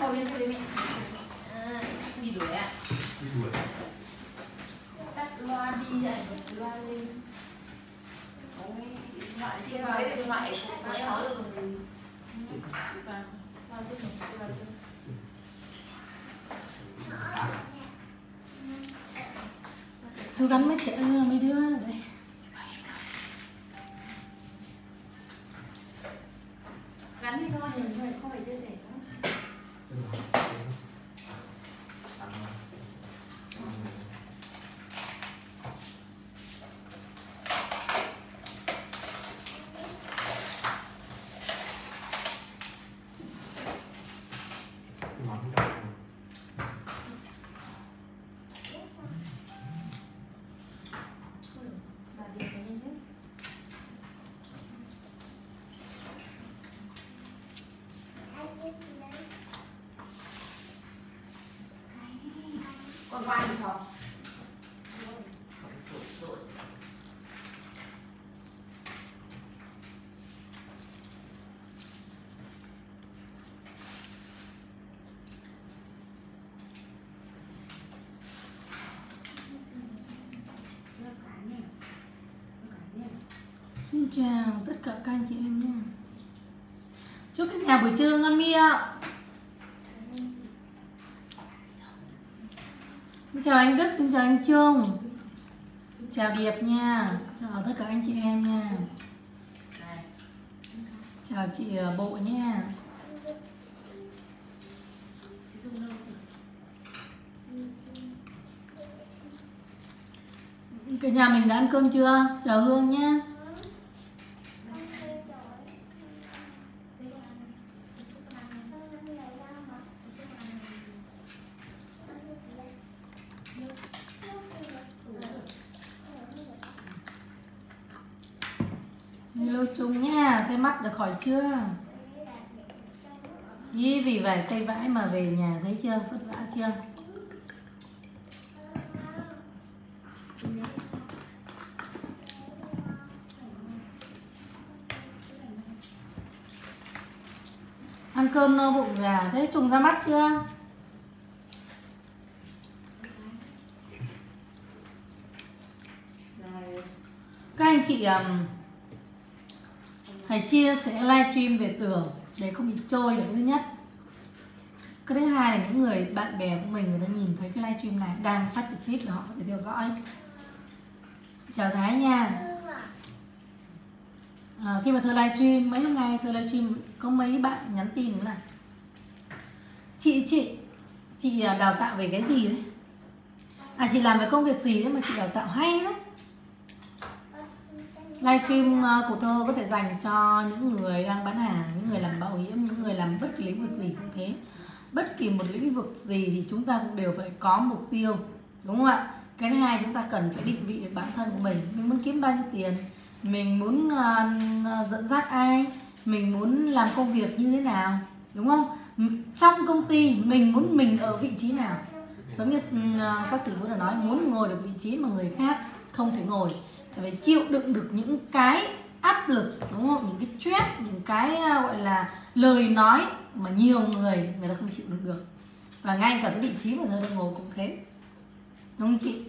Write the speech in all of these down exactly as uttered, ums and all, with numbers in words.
ngồi bên đây mẹ. À, bị đuổi ạ. Bị đuổi. Tắt loa đi rồi, loa lên. Ôi, điện thoại kia nói điện thoại cũng nói nói được rồi. Và loa tiếp tục loa tiếp. Tôi gắn mấy trẻ mấy đứa đây. Gắn đi thôi, nhưng mà không phải chia sẻ nữa. Con vai thì không? Rồi. Xin chào tất cả các anh chị em nha. Chúc cả nhà buổi trưa ngon miệng. Xin chào anh Đức, xin chào anh Trung. Chào Điệp nha. Chào tất cả anh chị em nha. Chào chị Bộ nha. Cả nhà mình đã ăn cơm chưa? Chào Hương nhá. Hello Trung nha, thấy mắt được khỏi chưa? Ý vì về cây vãi mà về nhà thấy chưa, vất vả chưa? Ăn cơm no bụng gà, thấy trùng ra mắt chưa? Các anh chị um, hãy chia sẻ livestream về tường để không bị trôi là cái thứ nhất. Cái thứ hai là những người bạn bè của mình, người ta nhìn thấy cái livestream này đang phát trực tiếp để họ có thể theo dõi. Chào Thái nha. À, khi mà Thơ livestream mấy hôm nay Thơ livestream có mấy bạn nhắn tin là chị chị chị đào tạo về cái gì đấy, à chị làm về công việc gì đấy mà chị đào tạo hay đấy. Livestream của Thơ có thể dành cho những người đang bán hàng, những người làm bảo hiểm, những người làm bất kỳ lĩnh vực gì cũng thế. Bất kỳ một lĩnh vực gì thì chúng ta cũng đều phải có mục tiêu, đúng không ạ? Cái thứ hai, chúng ta cần phải định vị được bản thân của mình. Mình muốn kiếm bao nhiêu tiền, mình muốn uh, dẫn dắt ai, mình muốn làm công việc như thế nào, đúng không? Trong công ty mình muốn mình ở vị trí nào. Giống như uh, các tỷ phú đã nói, muốn ngồi được vị trí mà người khác không thể ngồi, phải chịu đựng được những cái áp lực, đúng không? Những cái stress, những cái uh, gọi là lời nói mà nhiều người người ta không chịu đựng được. Và ngay cả cái vị trí mà Thơ đang ngồi cũng thế, đúng không chị?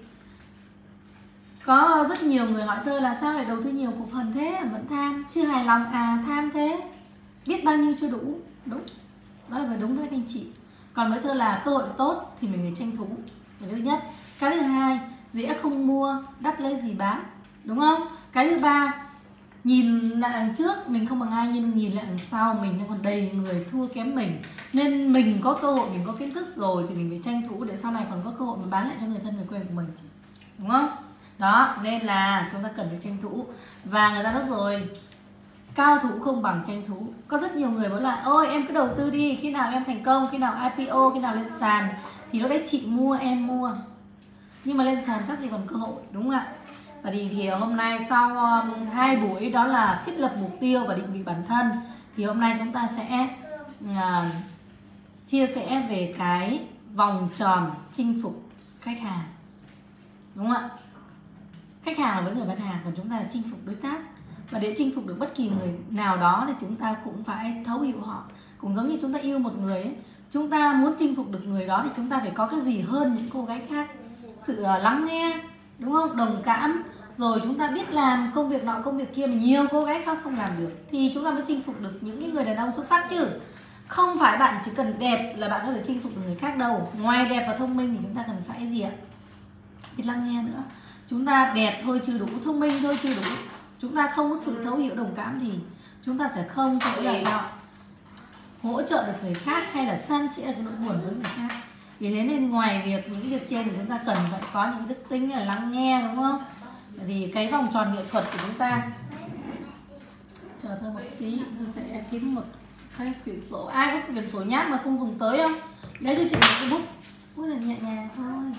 Có rất nhiều người hỏi Thơ là sao lại đầu tư nhiều cổ phần thế, vẫn tham, chưa hài lòng à? Tham thế, biết bao nhiêu chưa đủ. Đúng, đó là phải đúng với anh chị. Còn với Thơ là cơ hội tốt thì mình phải tranh thủ, cái thứ nhất. Cái thứ hai, dễ không mua, đắt lấy gì bán, đúng không? Cái thứ ba, nhìn lại đằng trước mình không bằng ai, nhưng nhìn lại đằng sau mình còn đầy người thua kém mình. Nên mình có cơ hội, mình có kiến thức rồi thì mình phải tranh thủ để sau này còn có cơ hội mà bán lại cho người thân người quen của mình, đúng không? Đó, nên là chúng ta cần phải tranh thủ. Và người ta nói rồi, cao thủ không bằng tranh thủ. Có rất nhiều người bảo là ôi em cứ đầu tư đi, khi nào em thành công, khi nào i pê o, khi nào lên sàn thì lúc đấy chị mua, em mua. Nhưng mà lên sàn chắc gì còn cơ hội, đúng không ạ? Và thì, thì hôm nay sau um, hai buổi đó là thiết lập mục tiêu và định vị bản thân, thì hôm nay chúng ta sẽ uh, chia sẻ về cái vòng tròn chinh phục khách hàng, đúng không ạ? Khách hàng là với người bán hàng, còn chúng ta là chinh phục đối tác. Và để chinh phục được bất kỳ người nào đó thì chúng ta cũng phải thấu hiểu họ. Cũng giống như chúng ta yêu một người ấy, chúng ta muốn chinh phục được người đó thì chúng ta phải có cái gì hơn những cô gái khác. Sự lắng nghe, đúng không? Đồng cảm, rồi chúng ta biết làm công việc nọ công việc kia mà nhiều cô gái khác không làm được, thì chúng ta mới chinh phục được những cái người đàn ông xuất sắc chứ. Không phải bạn chỉ cần đẹp là bạn có thể chinh phục được người khác đâu. Ngoài đẹp và thông minh thì chúng ta cần phải gì ạ? Biết lắng nghe nữa. Chúng ta đẹp thôi chưa đủ, thông minh thôi chưa đủ, chúng ta không có sự thấu hiểu đồng cảm thì chúng ta sẽ không thể là sao hỗ trợ được người khác hay là san sẻ cái nỗi buồn với người khác. Vì thế nên ngoài việc những việc trên thì chúng ta cần phải có những đức tính là lắng nghe, đúng không? Thì cái vòng tròn nghệ thuật của chúng ta, chờ thôi một tí, tôi sẽ kiếm một cái quyển sổ. Ai có quyển sổ nháp mà không dùng tới không? Lấy cho chị một cái bút, bút là nhẹ nhàng thôi.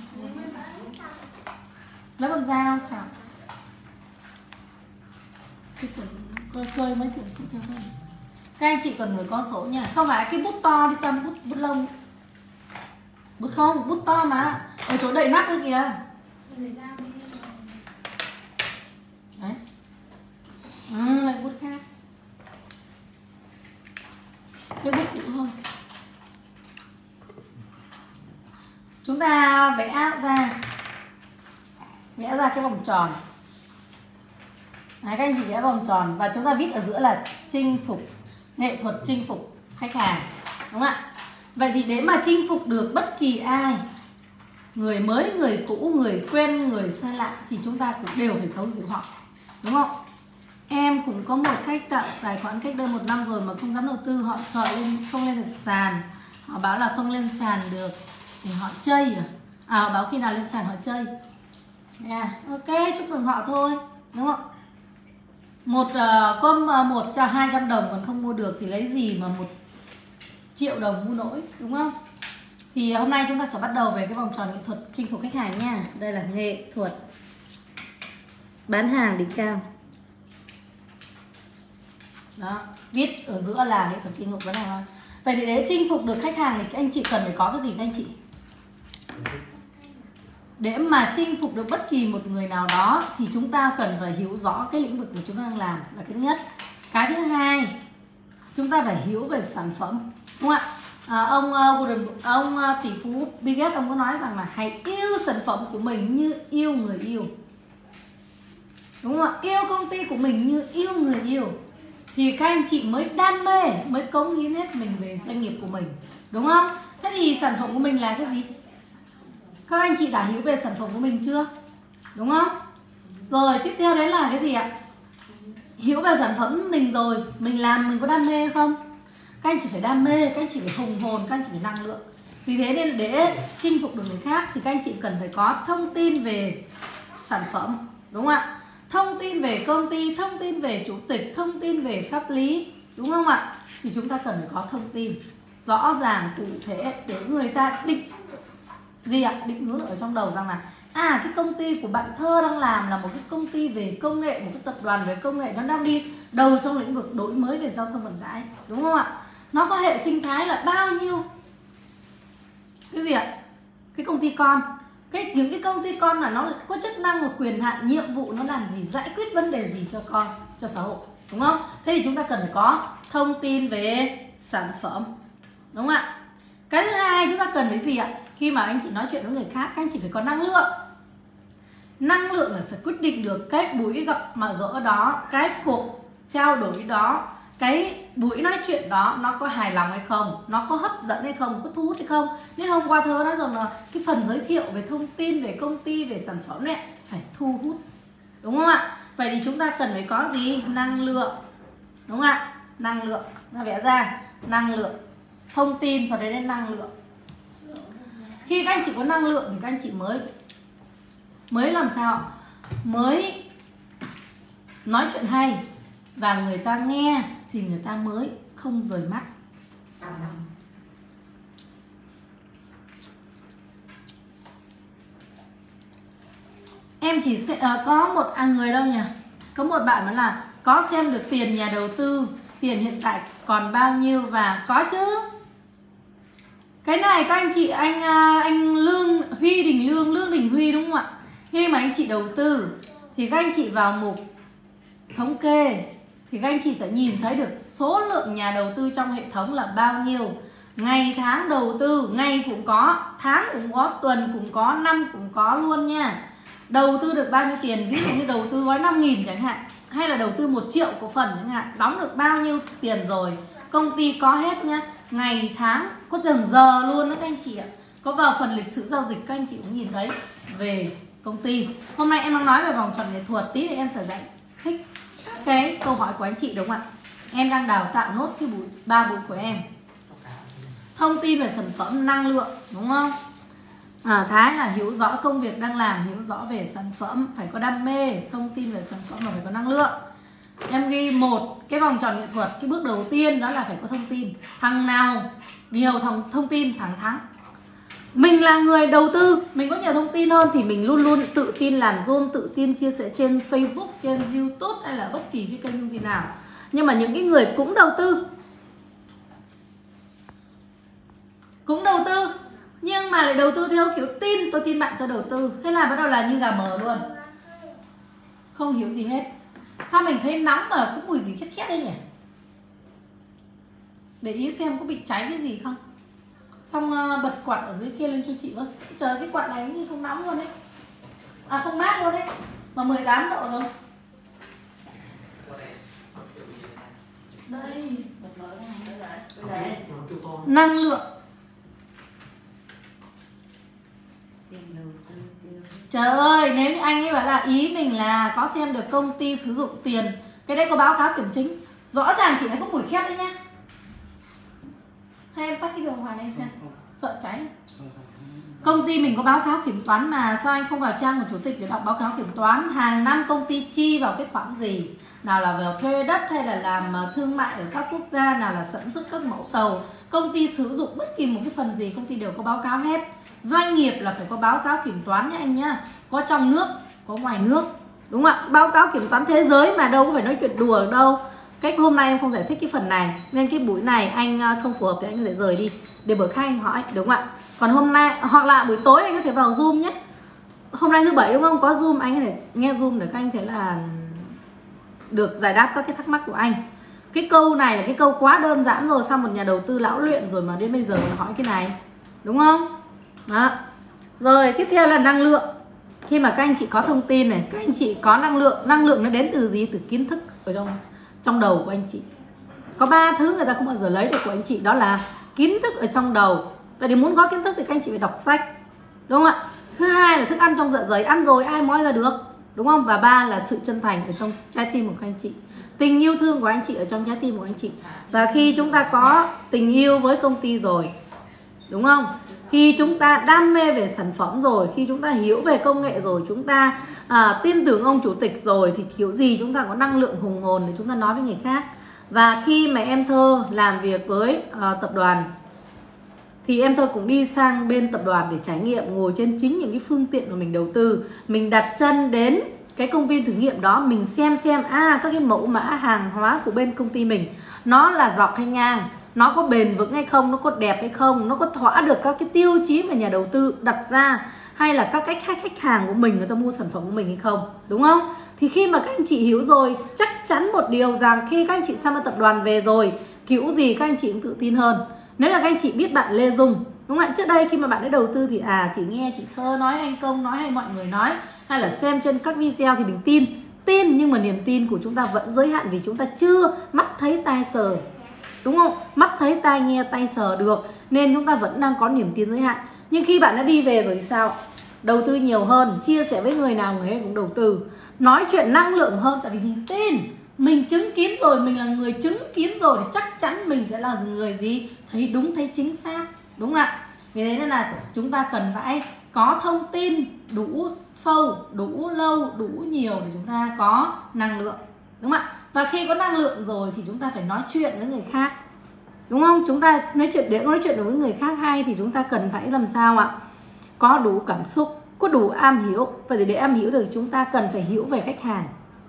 Lấy con dao chọc. Cái quyển coi chơi mấy quyển sổ cho thôi. Các anh chị cần phải có sổ nha, không phải cái bút to đi Tâm, bút bút lông. Bút không, bút to mà ở chỗ đậy nắp kia kìa. Đấy. Ừ, lại bút khác. Cái bút cũ không. Chúng ta vẽ ra vẽ ra cái vòng tròn. Đấy, các anh chị vẽ vòng tròn và chúng ta viết ở giữa là chinh phục, nghệ thuật chinh phục khách hàng, đúng không ạ? Vậy thì để mà chinh phục được bất kỳ ai, người mới, người cũ, người quen, người xa lạ, thì chúng ta cũng đều phải thấu hiểu họ, đúng không? Em cũng có một khách tạo tài khoản cách đây một năm rồi mà không dám đầu tư, họ sợ lên, không lên được sàn. Họ báo là không lên sàn được thì họ chơi à? À, họ báo khi nào lên sàn họ chơi. Yeah, ok, chúc mừng họ thôi, đúng không? Một uh, có một cho hai trăm đồng còn không mua được thì lấy gì mà một triệu đồng mua nổi, đúng không? Thì hôm nay chúng ta sẽ bắt đầu về cái vòng tròn nghệ thuật chinh phục khách hàng nha. Đây là nghệ thuật bán hàng đỉnh cao. Đó, viết ở giữa là nghệ thuật chinh phục bán hàng. Vậy thì để chinh phục được khách hàng thì các anh chị cần phải có cái gì các anh chị? Để mà chinh phục được bất kỳ một người nào đó thì chúng ta cần phải hiểu rõ cái lĩnh vực mà chúng ta đang làm là cái thứ nhất. Cái thứ hai, chúng ta phải hiểu về sản phẩm, đúng không ạ? À, ông uh, ông uh, tỷ phú Bill Gates ông có nói rằng là hãy yêu sản phẩm của mình như yêu người yêu, đúng không ạ? Yêu công ty của mình như yêu người yêu thì các anh chị mới đam mê, mới cống hiến hết mình về doanh nghiệp của mình, đúng không? Thế thì sản phẩm của mình là cái gì? Các anh chị đã hiểu về sản phẩm của mình chưa? Đúng không? Rồi tiếp theo đấy là cái gì ạ? Hiểu về sản phẩm mình rồi, mình làm mình có đam mê không? Các anh chị phải đam mê, các anh chị phải hùng hồn, các anh chị phải năng lượng. Vì thế nên để chinh phục được người khác thì các anh chị cần phải có thông tin về sản phẩm, đúng không ạ? Thông tin về công ty, thông tin về chủ tịch, thông tin về pháp lý, đúng không ạ? Thì chúng ta cần phải có thông tin rõ ràng, cụ thể để người ta định gì ạ? Định hướng ở trong đầu rằng là à, cái công ty của bạn Thơ đang làm là một cái công ty về công nghệ, một cái tập đoàn về công nghệ, nó đang đi đầu trong lĩnh vực đổi mới về giao thông vận tải, đúng không ạ? Nó có hệ sinh thái là bao nhiêu cái gì ạ? Cái công ty con, cái những cái công ty con là nó có chức năng và quyền hạn, nhiệm vụ nó làm gì, giải quyết vấn đề gì cho con, cho xã hội, đúng không? Thế thì chúng ta cần phải có thông tin về sản phẩm, đúng không ạ? Cái thứ hai chúng ta cần phải gì ạ? Khi mà anh chị nói chuyện với người khác, các anh chị phải có năng lượng. Năng lượng là sẽ quyết định được cái buổi gặp mà gỡ đó, cái cuộc trao đổi đó, cái buổi nói chuyện đó nó có hài lòng hay không, nó có hấp dẫn hay không, có thu hút hay không. Nên hôm qua Thơ nói rằng là cái phần giới thiệu về thông tin, về công ty, về sản phẩm này phải thu hút, đúng không ạ? Vậy thì chúng ta cần phải có gì? Năng lượng, đúng không ạ? Năng lượng, ta vẽ ra năng lượng, thông tin cho đến năng lượng. Khi các anh chị có năng lượng thì các anh chị mới mới làm sao? Mới nói chuyện hay và người ta nghe thì người ta mới không rời mắt. Em chỉ sẽ, uh, có một à, người đâu nhỉ? Có một bạn nói là có xem được tiền nhà đầu tư, tiền hiện tại còn bao nhiêu và có chứ. Cái này các anh chị, anh anh Lương Huy Đình Lương, Lương Đình Huy đúng không ạ? Khi mà anh chị đầu tư thì các anh chị vào mục thống kê thì các anh chị sẽ nhìn thấy được số lượng nhà đầu tư trong hệ thống là bao nhiêu Ngày tháng đầu tư, ngày cũng có, tháng cũng có, tuần cũng có, năm cũng có luôn nha. Đầu tư được bao nhiêu tiền, ví dụ như đầu tư gói năm nghìn chẳng hạn, hay là đầu tư một triệu cổ phần chẳng hạn, đóng được bao nhiêu tiền rồi, công ty có hết nhá. Ngày tháng, có từng giờ luôn đó các anh chị ạ. Có vào phần lịch sử giao dịch các anh chị cũng nhìn thấy về công ty. Hôm nay em đang nói về vòng tròn nghệ thuật, tí thì em sẽ giải thích các cái câu hỏi của anh chị đúng không ạ? Em đang đào tạo nốt cái buổi ba buổi của em. Thông tin về sản phẩm năng lượng đúng không? À, Thái là hiểu rõ công việc đang làm, hiểu rõ về sản phẩm, phải có đam mê, thông tin về sản phẩm và phải có năng lượng. Em ghi một cái vòng tròn nghệ thuật, cái bước đầu tiên đó là phải có thông tin. Thằng nào nhiều thông, thông tin thẳng thắng. Mình là người đầu tư, mình có nhiều thông tin hơn thì mình luôn luôn tự tin làm Zoom, tự tin chia sẻ trên Facebook, trên YouTube hay là bất kỳ cái kênh thông tin nào. Nhưng mà những cái người cũng đầu tư, cũng đầu tư nhưng mà lại đầu tư theo kiểu tin, tôi tin bạn tôi đầu tư, thế là bắt đầu là như gà mờ luôn, không hiểu gì hết. Sao mình thấy nóng mà có mùi gì khét khét đây nhỉ? Để ý xem có bị cháy cái gì không. Xong uh, bật quạt ở dưới kia lên cho chị với. Trời, cái quạt này như không nóng luôn đấy, à không mát luôn đấy, mà mười tám độ rồi. Đây, năng lượng. Trời ơi, nếu như anh ấy bảo là ý mình là có xem được công ty sử dụng tiền, cái đấy có báo cáo kiểm chứng, rõ ràng chị thấy có mùi khét đấy nhá. Hay em tắt cái điều hòa này xem, sợ cháy. Công ty mình có báo cáo kiểm toán mà, sao anh không vào trang của chủ tịch để đọc báo cáo kiểm toán? Hàng năm công ty chi vào cái khoản gì? Nào là vào thuê đất hay là làm thương mại ở các quốc gia, nào là sản xuất các mẫu tàu. Công ty sử dụng bất kỳ một cái phần gì công ty đều có báo cáo hết. Doanh nghiệp là phải có báo cáo kiểm toán nhé anh nhá. Có trong nước, có ngoài nước. Đúng không ạ? Báo cáo kiểm toán thế giới mà, đâu có phải nói chuyện đùa ở đâu. Cách hôm nay em không giải thích cái phần này, nên cái buổi này anh không phù hợp thì anh có thể rời đi, để bữa khác anh hỏi, đúng không ạ? Còn hôm nay, hoặc là buổi tối anh có thể vào Zoom nhé. Hôm nay thứ bảy đúng không? Có Zoom, anh có thể nghe Zoom để các anh thấy là được giải đáp các cái thắc mắc của anh. Cái câu này là cái câu quá đơn giản rồi, sao một nhà đầu tư lão luyện rồi mà đến bây giờ hỏi cái này, đúng không? Đó. Rồi tiếp theo là năng lượng. Khi mà các anh chị có thông tin này, các anh chị có năng lượng. Năng lượng nó đến từ gì? Từ kiến thức ở trong trong đầu của anh chị. Có ba thứ người ta không bao giờ lấy được của anh chị, đó là kiến thức ở trong đầu. Vậy thì muốn có kiến thức thì các anh chị phải đọc sách, đúng không ạ? Thứ hai là thức ăn trong dạ dày, ăn rồi ai moi ra được, đúng không? Và ba là sự chân thành ở trong trái tim của các anh chị, tình yêu thương của anh chị ở trong trái tim của anh chị. Và khi chúng ta có tình yêu với công ty rồi, đúng không? Khi chúng ta đam mê về sản phẩm rồi, khi chúng ta hiểu về công nghệ rồi, chúng ta à, tin tưởng ông chủ tịch rồi, thì kiểu gì chúng ta có năng lượng hùng hồn để chúng ta nói với người khác. Và khi mà em Thơ làm việc với à, tập đoàn, thì em Thơ cũng đi sang bên tập đoàn để trải nghiệm, ngồi trên chính những cái phương tiện mà mình đầu tư. Mình đặt chân đến cái công viên thử nghiệm đó, mình xem xem à các cái mẫu mã hàng hóa của bên công ty mình nó là dọc hay ngang, nó có bền vững hay không, nó có đẹp hay không, nó có thỏa được các cái tiêu chí mà nhà đầu tư đặt ra, hay là các cách khách khách hàng của mình người ta mua sản phẩm của mình hay không, đúng không? Thì khi mà các anh chị hiểu rồi, chắc chắn một điều rằng khi các anh chị sang tập đoàn về rồi, kiểu gì các anh chị cũng tự tin hơn. Nếu là các anh chị biết bạn Lê Dung, đúng không ạ? Trước đây khi mà bạn ấy đầu tư thì à chỉ nghe chị Thơ nói, anh Công nói, hay mọi người nói, hay là xem trên các video thì mình tin. Tin nhưng mà niềm tin của chúng ta vẫn giới hạn, vì chúng ta chưa mắt thấy tai sờ, đúng không? Mắt thấy tai nghe tay sờ được, nên chúng ta vẫn đang có niềm tin giới hạn. Nhưng khi bạn đã đi về rồi thì sao? Đầu tư nhiều hơn, chia sẻ với người nào người ấy cũng đầu tư, nói chuyện năng lượng hơn, tại vì mình tin, mình chứng kiến rồi, mình là người chứng kiến rồi, thì chắc chắn mình sẽ là người gì? Thấy đúng, thấy chính xác, đúng không ạ? Vì thế nên là chúng ta cần phải có thông tin đủ sâu, đủ lâu, đủ nhiều để chúng ta có năng lượng, đúng không ạ? Và khi có năng lượng rồi thì chúng ta phải nói chuyện với người khác, đúng không? Chúng ta nói chuyện để nói chuyện với người khác hay thì chúng ta cần phải làm sao ạ? Có đủ cảm xúc, có đủ am hiểu. Vậy để am hiểu được chúng ta cần phải hiểu về khách hàng.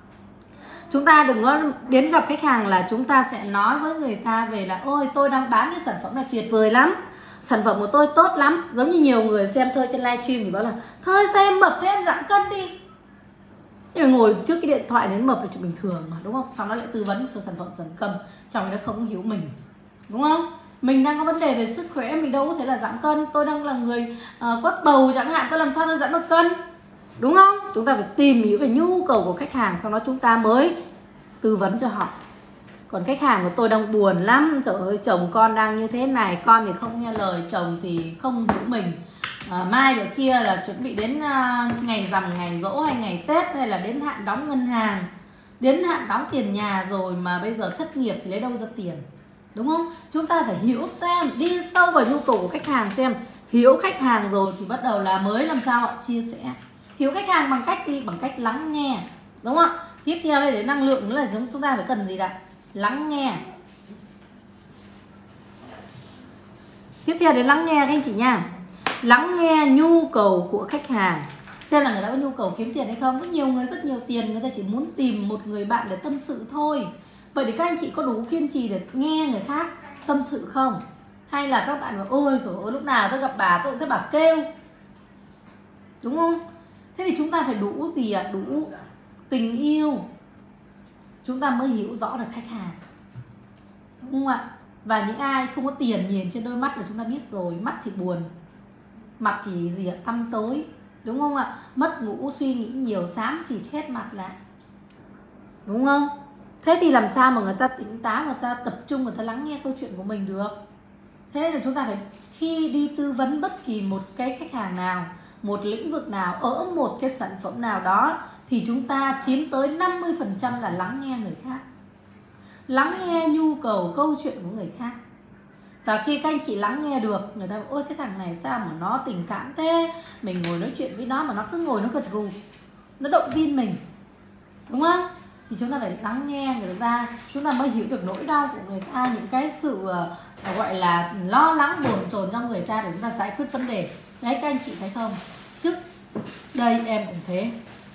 Chúng ta đừng có đến gặp khách hàng là chúng ta sẽ nói với người ta về là ôi tôi đang bán cái sản phẩm này tuyệt vời lắm, sản phẩm của tôi tốt lắm. Giống như nhiều người xem Thơ trên livestream thì bảo là thôi sao em mập, thế em giảm cân đi. Nhưng mà ngồi trước cái điện thoại đến mập là chuyện bình thường mà, đúng không? Xong nó lại tư vấn cho sản phẩm giảm cân, trong đó không hiểu mình, đúng không? Mình đang có vấn đề về sức khỏe, mình đâu có thể là giảm cân. Tôi đang là người uh, quất bầu chẳng hạn, tôi làm sao tôi giảm được cân, đúng không? Chúng ta phải tìm hiểu về nhu cầu của khách hàng, sau đó chúng ta mới tư vấn cho họ. Còn khách hàng của tôi đang buồn lắm, trời ơi chồng con đang như thế này, con thì không nghe lời, chồng thì không hiểu mình, à, mai bữa kia là chuẩn bị đến uh, ngày rằm, ngày giỗ hay ngày Tết, hay là đến hạn đóng ngân hàng, đến hạn đóng tiền nhà rồi mà bây giờ thất nghiệp thì lấy đâu ra tiền, đúng không? Chúng ta phải hiểu xem, đi sâu vào nhu cầu của khách hàng xem. Hiểu khách hàng rồi thì bắt đầu là mới làm sao họ chia sẻ. Hiểu khách hàng bằng cách gì? Bằng cách lắng nghe, đúng không? Tiếp theo đây để năng lượng nữa là chúng ta phải cần gì đã? Lắng nghe. Tiếp theo đến lắng nghe các anh chị nha. Lắng nghe nhu cầu của khách hàng, xem là người ta có nhu cầu kiếm tiền hay không. Có nhiều người rất nhiều tiền, người ta chỉ muốn tìm một người bạn để tâm sự thôi. Vậy thì các anh chị có đủ kiên trì để nghe người khác tâm sự không? Hay là các bạn bảo ôi dồi ôi, lúc nào tôi gặp bà tôi cũng thấy bà kêu, đúng không? Thế thì chúng ta phải đủ gì ạ? À? Đủ tình yêu, chúng ta mới hiểu rõ được khách hàng, đúng không ạ? Và những ai không có tiền, nhìn trên đôi mắt là chúng ta biết rồi. Mắt thì buồn, mặt thì gì ạ? Tăm tối, đúng không ạ? Mất ngủ, suy nghĩ nhiều, xám xịt hết mặt lại, đúng không? Thế thì làm sao mà người ta tỉnh táo, người ta tập trung, người ta lắng nghe câu chuyện của mình được? Thế nên là chúng ta phải, khi đi tư vấn bất kỳ một cái khách hàng nào, một lĩnh vực nào, ở một cái sản phẩm nào đó, thì chúng ta chiếm tới năm mươi phần trăm là lắng nghe người khác, lắng nghe nhu cầu câu chuyện của người khác. Và khi các anh chị lắng nghe được, người ta bảo ôi cái thằng này sao mà nó tình cảm thế, mình ngồi nói chuyện với nó mà nó cứ ngồi nó gật gù, nó động viên mình, đúng không? Thì chúng ta phải lắng nghe người ta, chúng ta mới hiểu được nỗi đau của người ta, những cái sự uh, gọi là lo lắng bồn chồn trong người ta để chúng ta giải quyết vấn đề. Đấy, các anh chị thấy không? Trước đây em cũng thế,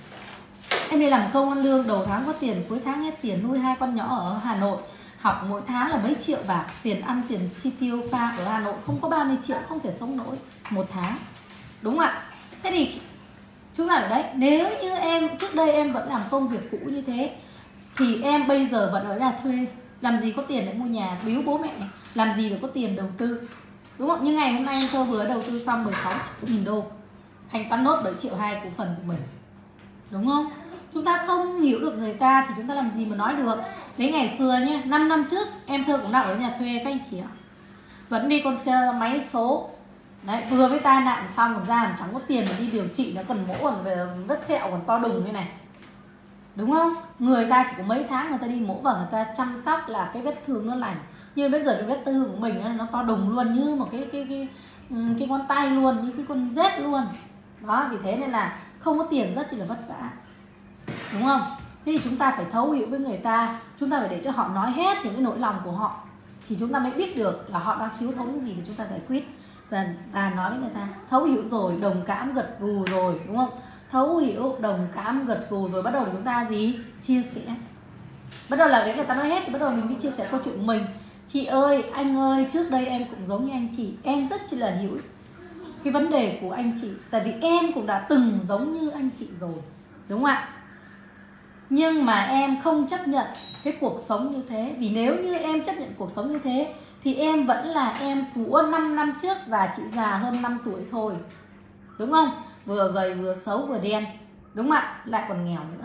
em đi làm công ăn lương, đầu tháng có tiền, cuối tháng hết tiền, nuôi hai con nhỏ ở Hà Nội, học mỗi tháng là mấy triệu bạc, tiền ăn tiền chi tiêu pha ở Hà Nội không có ba mươi triệu không thể sống nổi một tháng, đúng không ạ? Thế thì chúng ta ở đấy, nếu như em trước đây em vẫn làm công việc cũ như thế thì em bây giờ vẫn ở nhà thuê, làm gì có tiền để mua nhà biếu bố mẹ, làm gì để có tiền đầu tư, đúng không? Nhưng ngày hôm nay em cho vừa đầu tư xong mười sáu nghìn đô, thanh toán nốt bảy triệu hai cổ phần của mình, đúng không? Chúng ta không hiểu được người ta thì chúng ta làm gì mà nói được. Đấy, ngày xưa nhé, năm năm trước em Thơ cũng đang ở nhà thuê các anh chị ạ, vẫn đi con xe máy số. Đấy, vừa với tai nạn xong rồi ra chẳng có tiền để đi điều trị, nó còn mỗ, còn về vết sẹo còn to đùng như này, đúng không? Người ta chỉ có mấy tháng người ta đi mỗ và người ta chăm sóc là cái vết thương nó lành. Nhưng bây giờ cái vết thương của mình nó to đùng luôn, như một cái cái cái cái, cái ngón tay luôn, như cái con rết luôn. Đó, vì thế nên là không có tiền rất là vất vả, đúng không? Thế thì chúng ta phải thấu hiểu với người ta, chúng ta phải để cho họ nói hết những cái nỗi lòng của họ, thì chúng ta mới biết được là họ đang thiếu thốn cái gì để chúng ta giải quyết. Và, và nói với người ta, thấu hiểu rồi, đồng cảm gật gù rồi, đúng không? Thấu hiểu, đồng cảm gật gù rồi, bắt đầu là chúng ta gì? Chia sẻ. Bắt đầu là cái người ta nói hết thì bắt đầu mình mới chia sẻ câu chuyện của mình. Chị ơi, anh ơi, trước đây em cũng giống như anh chị, em rất chỉ là hiểu cái vấn đề của anh chị, tại vì em cũng đã từng giống như anh chị rồi, đúng không ạ? Nhưng mà em không chấp nhận cái cuộc sống như thế. Vì nếu như em chấp nhận cuộc sống như thế thì em vẫn là em của năm năm trước và chị già hơn năm tuổi thôi, đúng không? Vừa gầy vừa xấu vừa đen, đúng không ạ? Lại còn nghèo nữa.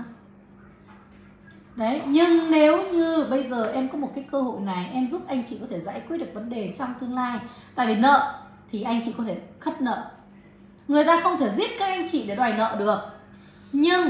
Đấy, nhưng nếu như bây giờ em có một cái cơ hội này, em giúp anh chị có thể giải quyết được vấn đề trong tương lai. Tại vì nợ thì anh chị có thể khất nợ, người ta không thể giết các anh chị để đòi nợ được. Nhưng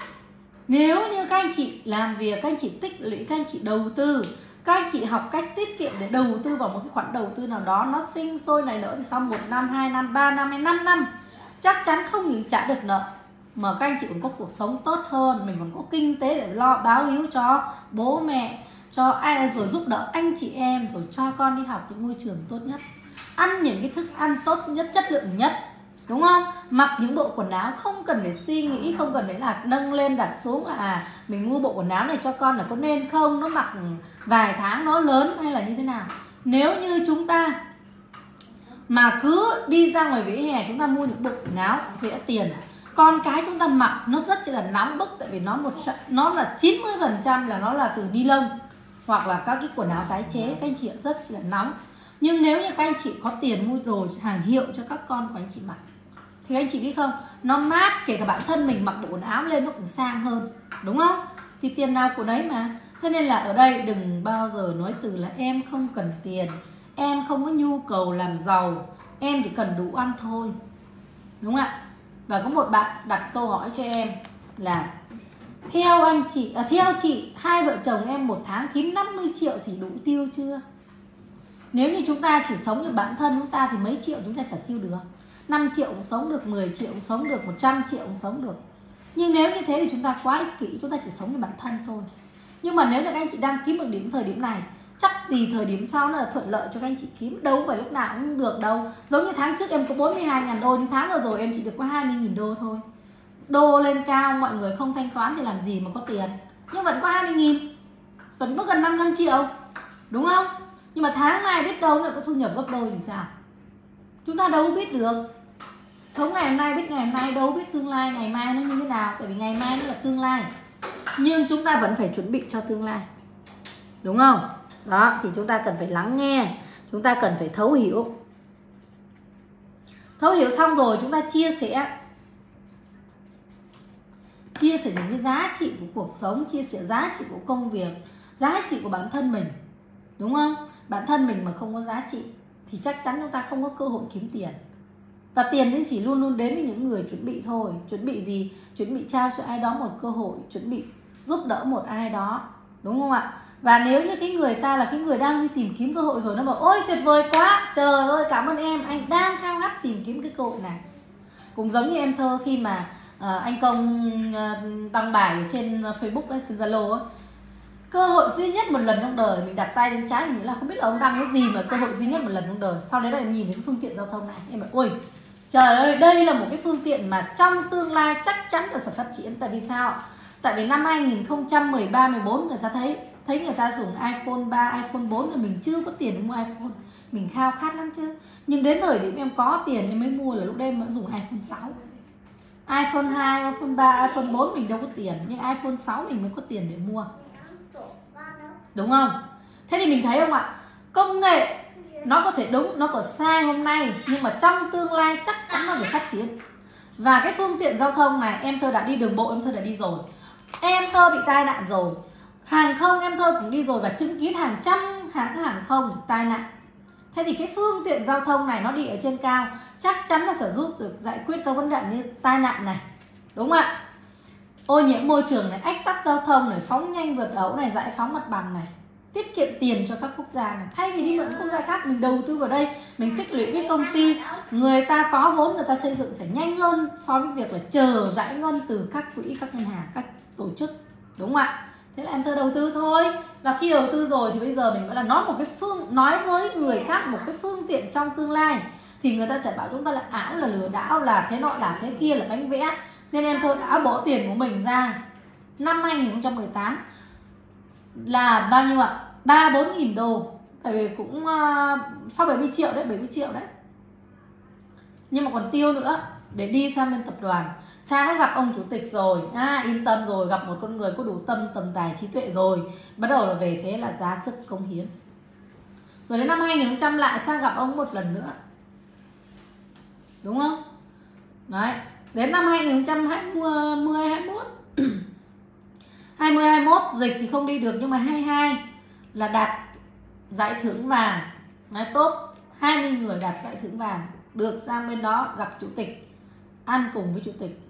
nếu như các anh chị làm việc, các anh chị tích lũy, các anh chị đầu tư, các anh chị học cách tiết kiệm để đầu tư vào một cái khoản đầu tư nào đó, nó sinh sôi nảy nở thì sau một năm, hai năm, ba năm hay năm năm chắc chắn không những trả được nợ mà các anh chị còn có cuộc sống tốt hơn, mình còn có kinh tế để lo báo hiếu cho bố mẹ, cho ai, rồi giúp đỡ anh chị em, rồi cho con đi học những ngôi trường tốt nhất, ăn những cái thức ăn tốt nhất, chất lượng nhất, đúng không? Mặc những bộ quần áo không cần phải suy nghĩ, không cần phải là nâng lên đặt xuống là à, mình mua bộ quần áo này cho con là có nên không, nó mặc vài tháng nó lớn hay là như thế nào. Nếu như chúng ta mà cứ đi ra ngoài vỉa hè, chúng ta mua những bộ quần áo rẻ tiền, con cái chúng ta mặc nó rất là nóng bức, tại vì nó một nó là chín mươi phần trăm là nó là từ ni lông hoặc là các cái quần áo tái chế, các anh chị rất là nóng. Nhưng nếu như các anh chị có tiền mua đồ hàng hiệu cho các con của anh chị mặc thì anh chị biết không, nó mát, kể cả bản thân mình mặc bộ quần áo lên nó cũng sang hơn, đúng không? Thì tiền nào của đấy mà. Thế nên là ở đây đừng bao giờ nói từ là em không cần tiền, em không có nhu cầu làm giàu, em chỉ cần đủ ăn thôi, đúng không ạ? Và có một bạn đặt câu hỏi cho em là theo anh chị, à, theo chị, hai vợ chồng em một tháng kiếm năm mươi triệu thì đủ tiêu chưa? Nếu như chúng ta chỉ sống cho bản thân chúng ta thì mấy triệu chúng ta chả tiêu được. Năm triệu cũng sống được, mười triệu cũng sống được, một trăm triệu cũng sống được. Nhưng nếu như thế thì chúng ta quá ích kỷ, chúng ta chỉ sống cho bản thân thôi. Nhưng mà nếu là các anh chị đang kiếm được điểm thời điểm này, chắc gì thời điểm sau nó là thuận lợi cho các anh chị kiếm. Đâu phải lúc nào cũng được đâu. Giống như tháng trước em có bốn mươi hai nghìn đô, nhưng tháng vừa rồi em chỉ được có hai mươi nghìn đô thôi. Đô lên cao, mọi người không thanh toán thì làm gì mà có tiền. Nhưng vẫn có hai mươi nghìn, vẫn có gần năm trăm triệu, đúng không? Nhưng mà tháng này biết đâu lại có thu nhập gấp đôi thì sao? Chúng ta đâu biết được. Sống ngày hôm nay biết ngày hôm nay, đâu biết tương lai ngày mai nó như thế nào. Tại vì ngày mai nó là tương lai. Nhưng chúng ta vẫn phải chuẩn bị cho tương lai, đúng không? Đó, thì chúng ta cần phải lắng nghe, chúng ta cần phải thấu hiểu. Thấu hiểu xong rồi chúng ta chia sẻ Chia sẻ những cái giá trị của cuộc sống, chia sẻ giá trị của công việc, giá trị của bản thân mình, đúng không? Bản thân mình mà không có giá trị thì chắc chắn chúng ta không có cơ hội kiếm tiền. Và tiền thì chỉ luôn luôn đến với những người chuẩn bị thôi. Chuẩn bị gì? Chuẩn bị trao cho ai đó một cơ hội, chuẩn bị giúp đỡ một ai đó, đúng không ạ? Và nếu như cái người ta là cái người đang đi tìm kiếm cơ hội rồi, nó bảo ôi tuyệt vời quá, trời ơi cảm ơn em, anh đang khao khát tìm kiếm cái cơ hội này. Cũng giống như em Thơ khi mà uh, anh Công uh, đăng bài trên Facebook ấy, trên Zalo ấy, cơ hội duy nhất một lần trong đời. Mình đặt tay lên trái mình nghĩ là không biết là ông đăng cái gì mà cơ hội duy nhất một lần trong đời. Sau đấy là em nhìn đến cái phương tiện giao thông này, em bảo ôi trời ơi, đây là một cái phương tiện mà trong tương lai chắc chắn là sẽ phát triển. Tại vì sao? Tại vì năm hai nghìn không trăm mười ba mười bốn người ta thấy thấy người ta dùng iPhone ba, iPhone bốn rồi mình chưa có tiền để mua iPhone. Mình khao khát lắm chứ. Nhưng đến thời điểm em có tiền em mới mua, là lúc đây em vẫn dùng iPhone sáu. iPhone hai, iPhone ba, iPhone bốn mình đâu có tiền, nhưng iPhone sáu mình mới có tiền để mua, đúng không? Thế thì mình thấy không ạ? Công nghệ nó có thể đúng, nó có sai hôm nay, nhưng mà trong tương lai chắc chắn nó phải phát triển. Và cái phương tiện giao thông này, em Thơ đã đi đường bộ, em Thơ đã đi rồi. Em Thơ bị tai nạn rồi. Hàng không em Thơ cũng đi rồi và chứng kiến hàng trăm hãng hàng không tai nạn. Thế thì cái phương tiện giao thông này nó đi ở trên cao, chắc chắn là sẽ giúp được giải quyết các vấn đề như tai nạn này, đúng không ạ? Ô nhiễm môi trường này, ách tắc giao thông này, phóng nhanh vượt ẩu này, giải phóng mặt bằng này, tiết kiệm tiền cho các quốc gia này. Thay vì đi mượn quốc gia khác, mình đầu tư vào đây, mình tích lũy cái công ty, người ta có vốn, người ta xây dựng sẽ nhanh hơn so với việc là chờ giải ngân từ các quỹ, các ngân hàng, các tổ chức, đúng không ạ? Thế là em Thơ đầu tư thôi. Và khi đầu tư rồi thì bây giờ mình gọi là nói một cái phương nói với người khác một cái phương tiện trong tương lai, thì người ta sẽ bảo chúng ta là ảo, là lừa đảo, là thế nọ là thế kia, là bánh vẽ. Nên em Thơ đã bỏ tiền của mình ra năm hai nghìn không trăm mười tám là bao nhiêu ạ? ba bốn nghìn đô. Tại vì cũng uh, sau bảy mươi triệu đấy, bảy mươi triệu đấy. Nhưng mà còn tiêu nữa để đi sang bên tập đoàn. Sang đã gặp ông chủ tịch rồi, à, yên tâm rồi, gặp một con người có đủ tâm, tầm tài, trí tuệ rồi. Bắt đầu là về thế là giá sức công hiến. Rồi đến năm hai nghìn không trăm lại sang gặp ông một lần nữa, đúng không? Đấy, đến năm hai nghìn không trăm hai mươi, hai mươi mốt hai mươi, hai mươi mốt dịch thì không đi được, nhưng mà hai mươi hai là đạt giải thưởng vàng. Đấy, top hai mươi người đạt giải thưởng vàng, được sang bên đó gặp chủ tịch, ăn cùng với chủ tịch.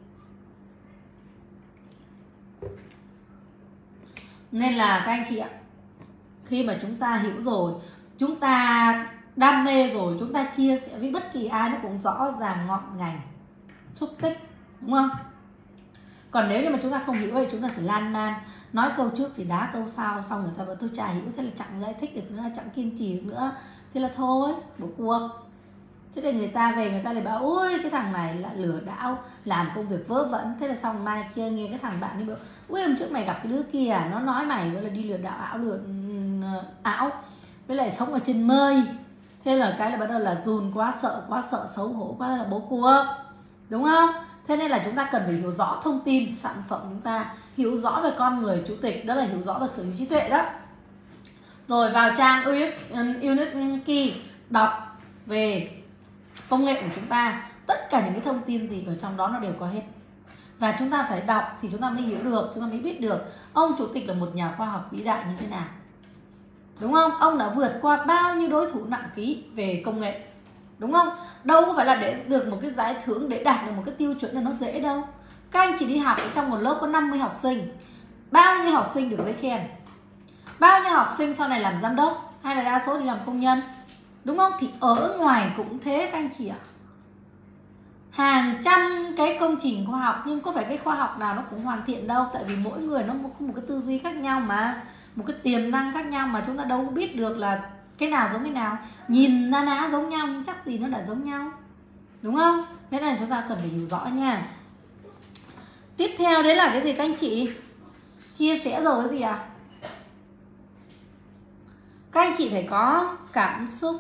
Nên là các anh chị ạ, khi mà chúng ta hiểu rồi, chúng ta đam mê rồi, chúng ta chia sẻ với bất kỳ ai nó cũng rõ ràng, ngọn ngành, xúc tích, đúng không? Còn nếu như mà chúng ta không hiểu thì chúng ta sẽ lan man, nói câu trước thì đá câu sau, xong người ta bảo tôi chả hiểu, thế là chẳng giải thích được nữa, chẳng kiên trì được nữa, thế là thôi, bỏ cuộc. Thế thì người ta về người ta lại bảo ôi cái thằng này lại lừa đảo, làm công việc vớ vẩn. Thế là xong mai kia nghe cái thằng bạn đi bảo ui hôm trước mày gặp cái đứa kia nó nói mày là đi lừa đảo, ảo lừa ảo, với lại sống ở trên mây. Thế là cái là bắt đầu là dùn quá, sợ quá, sợ xấu hổ quá, là bố cua, đúng không? Thế nên là chúng ta cần phải hiểu rõ thông tin sản phẩm chúng ta, hiểu rõ về con người chủ tịch, đó là hiểu rõ về sở hữu trí tuệ đó. Rồi vào trang Unit Key, đọc về công nghệ của chúng ta, tất cả những cái thông tin gì ở trong đó nó đều có hết. Và chúng ta phải đọc thì chúng ta mới hiểu được, chúng ta mới biết được ông chủ tịch là một nhà khoa học vĩ đại như thế nào. Đúng không? Ông đã vượt qua bao nhiêu đối thủ nặng ký về công nghệ. Đúng không? Đâu có phải là để được một cái giải thưởng, để đạt được một cái tiêu chuẩn là nó dễ đâu. Các anh chỉ đi học ở trong một lớp có năm mươi học sinh, bao nhiêu học sinh được giấy khen? Bao nhiêu học sinh sau này làm giám đốc, hay là đa số đi làm công nhân? Đúng không? Thì ở ngoài cũng thế các anh chị ạ. Hàng trăm cái công trình khoa học, nhưng có phải cái khoa học nào nó cũng hoàn thiện đâu. Tại vì mỗi người nó có một cái tư duy khác nhau mà, một cái tiềm năng khác nhau mà chúng ta đâu có biết được là cái nào giống cái nào. Nhìn na ná giống nhau nhưng chắc gì nó đã giống nhau. Đúng không? Thế này chúng ta cần phải hiểu rõ nha. Tiếp theo đấy là cái gì các anh chị? Chia sẻ rồi cái gì ạ? À? Các anh chị phải có cảm xúc,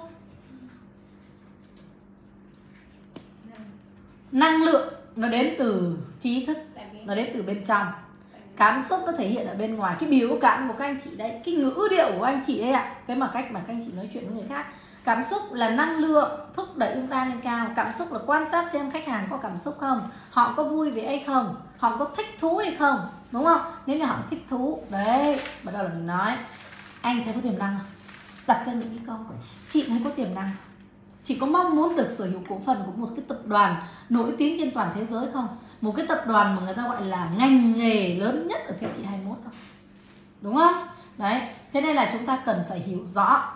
năng lượng nó đến từ trí thức, nó đến từ bên trong. Cảm xúc nó thể hiện ở bên ngoài, cái biểu cảm của các anh chị đấy, cái ngữ điệu của các anh chị ấy ạ, cái mà cách mà các anh chị nói chuyện với người khác. Cảm xúc là năng lượng thúc đẩy chúng ta lên cao. Cảm xúc là quan sát xem khách hàng có cảm xúc không, họ có vui vẻ hay không, họ có thích thú hay không, đúng không? Nếu như họ thích thú, đấy, bắt đầu là mình nói anh thấy có tiềm năng không? Đặt ra những cái câu, chị thấy có tiềm năng, chị có mong muốn được sở hữu cổ phần của một cái tập đoàn nổi tiếng trên toàn thế giới không? Một cái tập đoàn mà người ta gọi là ngành nghề lớn nhất ở thế kỷ hai mươi mốt đó. Đúng không? Đấy, thế nên là chúng ta cần phải hiểu rõ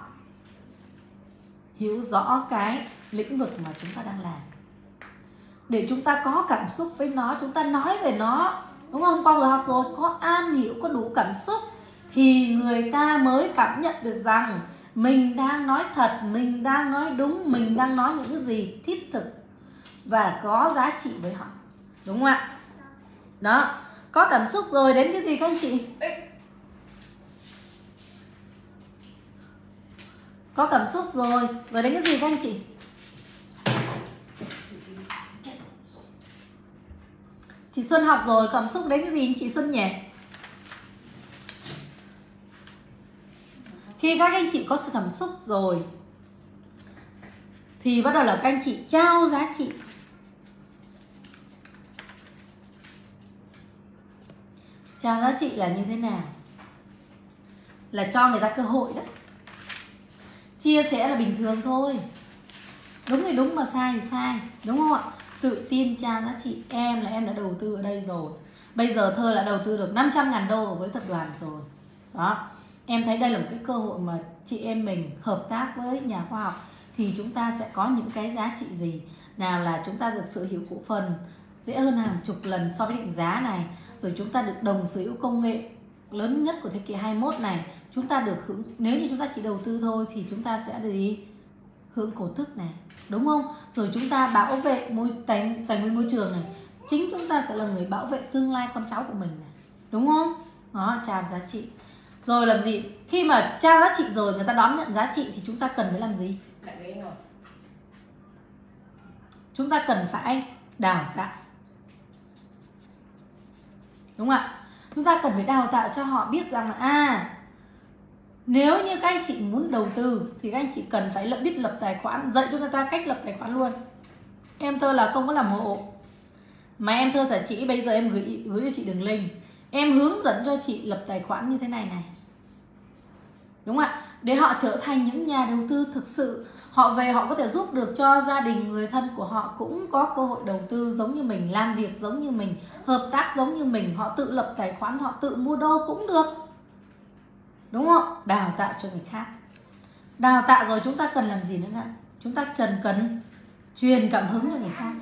Hiểu rõ cái lĩnh vực mà chúng ta đang làm, để chúng ta có cảm xúc với nó, chúng ta nói về nó. Đúng không? Qua vừa học rồi, có am hiểu, có đủ cảm xúc thì người ta mới cảm nhận được rằng mình đang nói thật, mình đang nói đúng, mình đang nói những cái gì thiết thực và có giá trị với họ. Đúng không ạ? Đó, có cảm xúc rồi đến cái gì các anh chị? Có cảm xúc rồi, rồi đến cái gì các anh chị? Chị Xuân học rồi, cảm xúc đến cái gì chị Xuân nhỉ? Khi các anh chị có sự cảm xúc rồi thì bắt đầu là các anh chị trao giá trị. Trao giá trị là như thế nào? Là cho người ta cơ hội đó. Chia sẻ là bình thường thôi, đúng thì đúng mà sai thì sai, đúng không ạ? Tự tin trao giá trị. Em là em đã đầu tư ở đây rồi, bây giờ Thơ đã đầu tư được năm trăm ngàn đô với tập đoàn rồi. Đó, em thấy đây là một cái cơ hội mà chị em mình hợp tác với nhà khoa học thì chúng ta sẽ có những cái giá trị gì? Nào là chúng ta được sở hữu cổ phần dễ hơn hàng chục lần so với định giá này, rồi chúng ta được đồng sở hữu công nghệ lớn nhất của thế kỷ hai mươi mốt này, chúng ta được hưởng, nếu như chúng ta chỉ đầu tư thôi thì chúng ta sẽ được gì? Hưởng cổ tức này, đúng không? Rồi chúng ta bảo vệ môi tài, tài nguyên môi trường này, chính chúng ta sẽ là người bảo vệ tương lai con cháu của mình này, đúng không? Đó, trao giá trị. Rồi làm gì? Khi mà trao giá trị rồi, người ta đón nhận giá trị thì chúng ta cần phải làm gì? Chúng ta cần phải đào tạo. Đúng không ạ? Chúng ta cần phải đào tạo cho họ biết rằng là à, nếu như các anh chị muốn đầu tư thì các anh chị cần phải biết lập tài khoản, dạy cho người ta cách lập tài khoản luôn. Em Thơ là không có làm hộ, mà em Thơ sẽ chỉ bây giờ em gửi, gửi cho chị đường link, em hướng dẫn cho chị lập tài khoản như thế này này. Đúng không ạ? Để họ trở thành những nhà đầu tư thực sự. Họ về họ có thể giúp được cho gia đình, người thân của họ cũng có cơ hội đầu tư giống như mình, làm việc giống như mình, hợp tác giống như mình. Họ tự lập tài khoản, họ tự mua đô cũng được. Đúng không? Đào tạo cho người khác. Đào tạo rồi chúng ta cần làm gì nữa ạ? Chúng ta cần cần truyền cảm hứng cho người khác.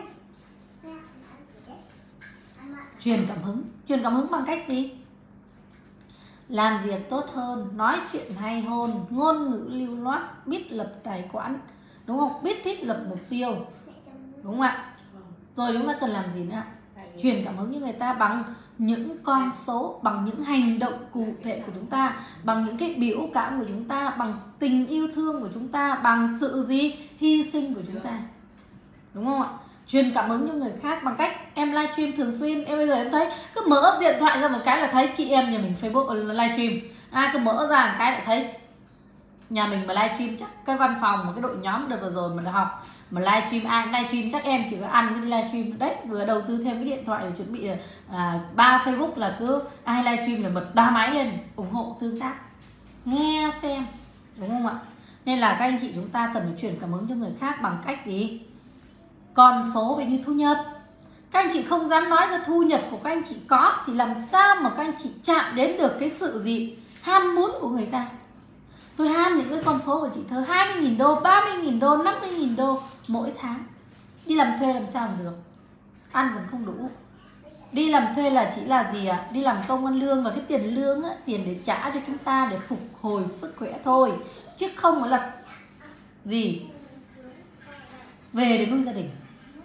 Truyền cảm hứng. Truyền cảm hứng bằng cách gì? Làm việc tốt hơn, nói chuyện hay hơn, ngôn ngữ lưu loát, biết lập tài khoản, đúng không? Biết thiết lập mục tiêu, đúng không ạ? Rồi chúng ta cần làm gì nữa? Truyền cảm hứng cho người ta bằng những con số, bằng những hành động cụ thể của chúng ta, bằng những cái biểu cảm của chúng ta, bằng tình yêu thương của chúng ta, bằng sự gì? Hy sinh của chúng ta, đúng không ạ? Truyền cảm hứng cho người khác bằng cách em livestream thường xuyên. Em bây giờ em thấy cứ mở điện thoại ra một cái là thấy chị em nhà mình Facebook livestream, à cứ mở ra một cái lại thấy Nhà mình mà livestream chắc cái văn phòng mà cái đội nhóm đợt vừa rồi mà đã học mà livestream, ai livestream chắc em chỉ có ăn cái livestream đấy. Vừa đầu tư thêm cái điện thoại để chuẩn bị à, ba Facebook là cứ ai livestream là bật ba máy lên ủng hộ tương tác nghe xem, đúng không ạ? Nên là các anh chị chúng ta cần phải truyền cảm hứng cho người khác bằng cách gì? Con số về như thu nhập. Các anh chị không dám nói ra thu nhập của các anh chị có thì làm sao mà các anh chị chạm đến được cái sự gì ham muốn của người ta. Tôi ham những cái con số của chị Thơ hai mươi nghìn đô, ba mươi nghìn đô, năm mươi nghìn đô mỗi tháng. Đi làm thuê làm sao mà được, ăn vẫn không đủ. Đi làm thuê là chỉ là gì ạ? À? Đi làm công ăn lương, và cái tiền lương á, tiền để trả cho chúng ta để phục hồi sức khỏe thôi, chứ không phải là gì về để nuôi gia đình.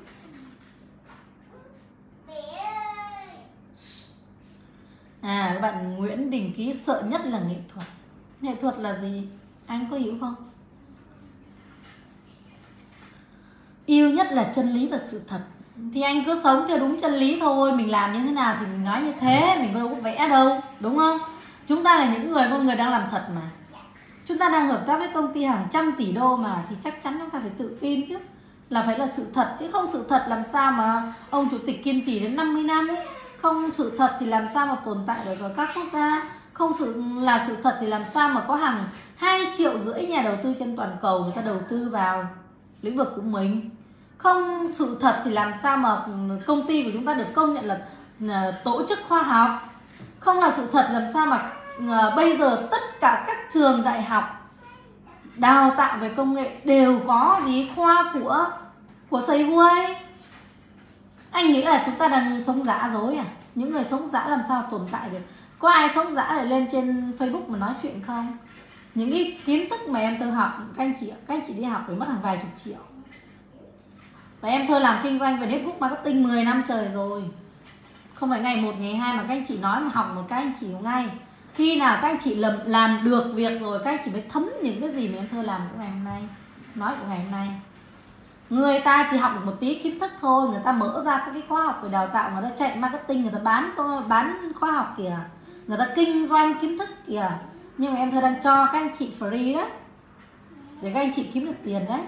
À, các bạn Nguyễn Đình Ký sợ nhất là nghệ thuật. Nghệ thuật là gì? Anh có hiểu không? Yêu nhất là chân lý và sự thật. Thì anh cứ sống theo đúng chân lý thôi. Mình làm như thế nào thì mình nói như thế. Mình có đâu có vẽ đâu, đúng không? Chúng ta là những người, con người đang làm thật mà. Chúng ta đang hợp tác với công ty hàng trăm tỷ đô mà, thì chắc chắn chúng ta phải tự tin chứ. Là phải là sự thật, chứ không sự thật làm sao mà ông chủ tịch kiên trì đến năm mươi năm. Không sự thật thì làm sao mà tồn tại được ở các quốc gia. Không sự là sự thật thì làm sao mà có hàng hai triệu rưỡi nhà đầu tư trên toàn cầu người ta đầu tư vào lĩnh vực của mình. Không sự thật thì làm sao mà công ty của chúng ta được công nhận là tổ chức khoa học. Không là sự thật làm sao mà bây giờ tất cả các trường đại học đào tạo về công nghệ đều có gì khoa của của Segway. Anh nghĩ là chúng ta đang sống giả dối à? Những người sống giả làm sao tồn tại được? Có ai sống giả để lên trên Facebook mà nói chuyện không? Những cái kiến thức mà em Thơ học, các anh chị các anh chị đi học phải mất hàng vài chục triệu. Và em Thơ làm kinh doanh về network marketing mười năm trời rồi. Không phải ngày một, ngày hai mà các anh chị nói mà học một các anh chị ngay. Khi nào các anh chị làm, làm được việc rồi, các anh chị mới thấm những cái gì mà em Thơ làm của ngày hôm nay, nói của ngày hôm nay. Người ta chỉ học được một tí kiến thức thôi, người ta mở ra các cái khóa học về đào tạo, người ta chạy marketing, người ta bán bán khóa học kìa, người ta kinh doanh kiến thức kìa. Nhưng mà em Thơ đang cho các anh chị free đó, để các anh chị kiếm được tiền đấy.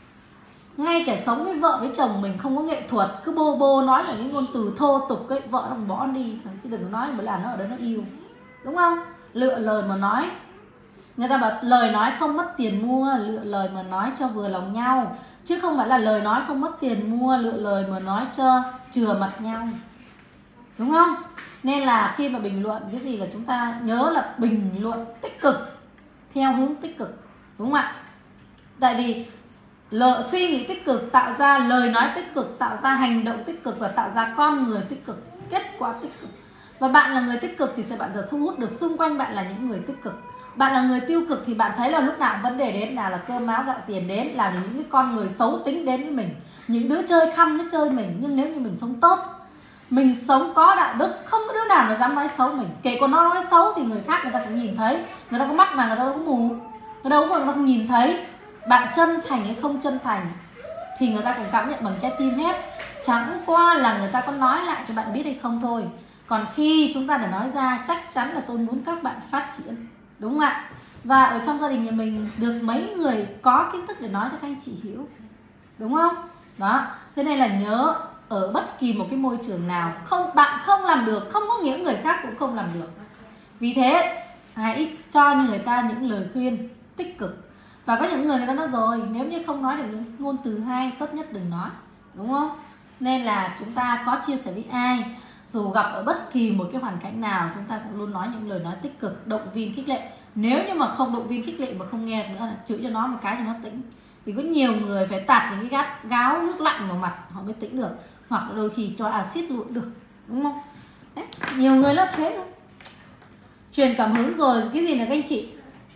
Ngay cả sống với vợ với chồng mình không có nghệ thuật, cứ bô bô nói là những ngôn từ thô tục cái vợ nó bỏ đi, chứ đừng có nói một là nó ở đấy nó yêu, đúng không? Lựa lời mà nói. Người ta bảo lời nói không mất tiền mua, lựa lời mà nói cho vừa lòng nhau, chứ không phải là lời nói không mất tiền mua, lựa lời mà nói cho chừa mặt nhau, đúng không? Nên là khi mà bình luận cái gì là chúng ta nhớ là bình luận tích cực, theo hướng tích cực, đúng không ạ? Tại vì Lợi, suy nghĩ tích cực tạo ra lời nói tích cực, tạo ra hành động tích cực và tạo ra con người tích cực, kết quả tích cực. Và bạn là người tích cực thì sẽ bạn được thu hút được xung quanh bạn là những người tích cực. Bạn là người tiêu cực thì bạn thấy là lúc nào vấn đề đến, nào là cơm áo gạo tiền đến, là những cái con người xấu tính đến với mình, những đứa chơi khăm nó chơi mình. Nhưng nếu như mình sống tốt, mình sống có đạo đức, không có đứa nào nó dám nói xấu mình. Kể còn nó nói xấu thì người khác người ta cũng nhìn thấy, người ta có mắt mà người ta đâu có mù, người đâu có người ta không nhìn thấy. Bạn chân thành hay không chân thành thì người ta cũng cảm nhận bằng trái tim hết. Chẳng qua là người ta có nói lại cho bạn biết hay không thôi. Còn khi chúng ta đã nói ra, chắc chắn là tôi muốn các bạn phát triển, đúng không ạ? Và ở trong gia đình nhà mình được mấy người có kiến thức để nói cho các anh chị hiểu, đúng không? Đó, thế nên là nhớ, ở bất kỳ một cái môi trường nào, không bạn không làm được, không có nghĩa người khác cũng không làm được. Vì thế hãy cho người ta những lời khuyên tích cực. Và có những người người ta nói rồi, nếu như không nói được những ngôn từ hay, tốt nhất đừng nói, đúng không? Nên là chúng ta có chia sẻ với ai, dù gặp ở bất kỳ một cái hoàn cảnh nào, chúng ta cũng luôn nói những lời nói tích cực, động viên, khích lệ. Nếu như mà không động viên, khích lệ mà không nghe nữa, chửi cho nó một cái thì nó tĩnh. Vì có nhiều người phải tạt những cái gắt gáo nước lạnh vào mặt họ mới tĩnh được, hoặc đôi khi cho axit luôn được, đúng không? Đấy, nhiều người nó thế thôi. Truyền cảm hứng rồi, cái gì là các anh chị?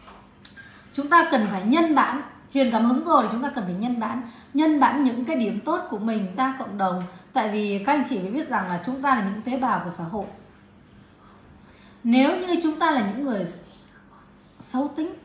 Chúng ta cần phải nhân bản. Truyền cảm hứng rồi thì chúng ta cần phải nhân bản. Nhân bản những cái điểm tốt của mình ra cộng đồng. Tại vì các anh chị phải biết rằng là chúng ta là những tế bào của xã hội. Nếu như chúng ta là những người xấu tính,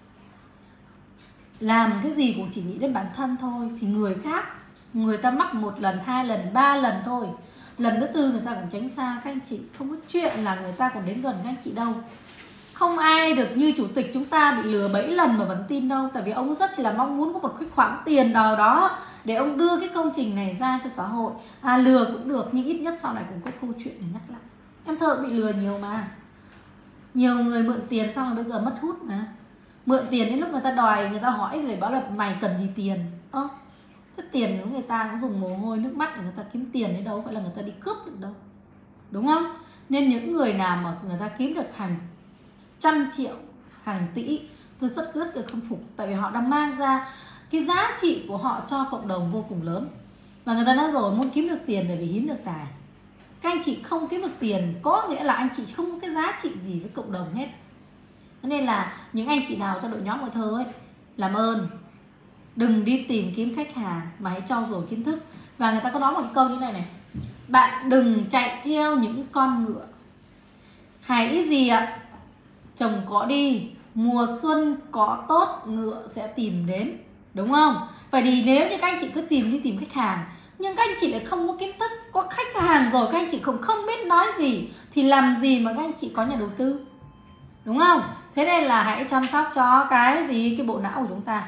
làm cái gì cũng chỉ nghĩ đến bản thân thôi, thì người khác, người ta mắc một lần, hai lần, ba lần thôi, lần thứ tư người ta cũng tránh xa các anh chị. Không có chuyện là người ta còn đến gần các anh chị đâu. Không ai được như chủ tịch chúng ta bị lừa bảy lần mà vẫn tin đâu. Tại vì ông rất chỉ là mong muốn có một cái khoản tiền nào đó để ông đưa cái công trình này ra cho xã hội. À, lừa cũng được, nhưng ít nhất sau này cũng có câu chuyện để nhắc lại. Em Thơ bị lừa nhiều mà. Nhiều người mượn tiền xong rồi bây giờ mất hút mà. Mượn tiền đến lúc người ta đòi, người ta hỏi rồi bảo là mày cần gì tiền. Ơ, cái tiền của người ta cũng dùng mồ hôi nước mắt để người ta kiếm tiền đấy, đâu phải là người ta đi cướp được đâu. Đúng không? Nên những người nào mà người ta kiếm được hàng trăm triệu, hàng tỷ, tôi rất rất được khâm phục. Tại vì họ đang mang ra cái giá trị của họ cho cộng đồng vô cùng lớn. Và người ta nói rồi, muốn kiếm được tiền để vì hiến được tài. Các anh chị không kiếm được tiền có nghĩa là anh chị không có cái giá trị gì với cộng đồng hết. Nên là những anh chị nào trong đội nhóm của Thơ ấy, làm ơn đừng đi tìm kiếm khách hàng mà hãy trau dồi kiến thức. Và người ta có nói một cái câu như này này: bạn đừng chạy theo những con ngựa, hãy gì ạ? Trồng cỏ đi, mùa xuân có tốt ngựa sẽ tìm đến. Đúng không? Vậy thì nếu như các anh chị cứ tìm đi tìm khách hàng, nhưng các anh chị lại không có kiến thức, có khách hàng rồi các anh chị không không biết nói gì, thì làm gì mà các anh chị có nhà đầu tư. Đúng không? Thế nên là hãy chăm sóc cho cái gì, cái bộ não của chúng ta.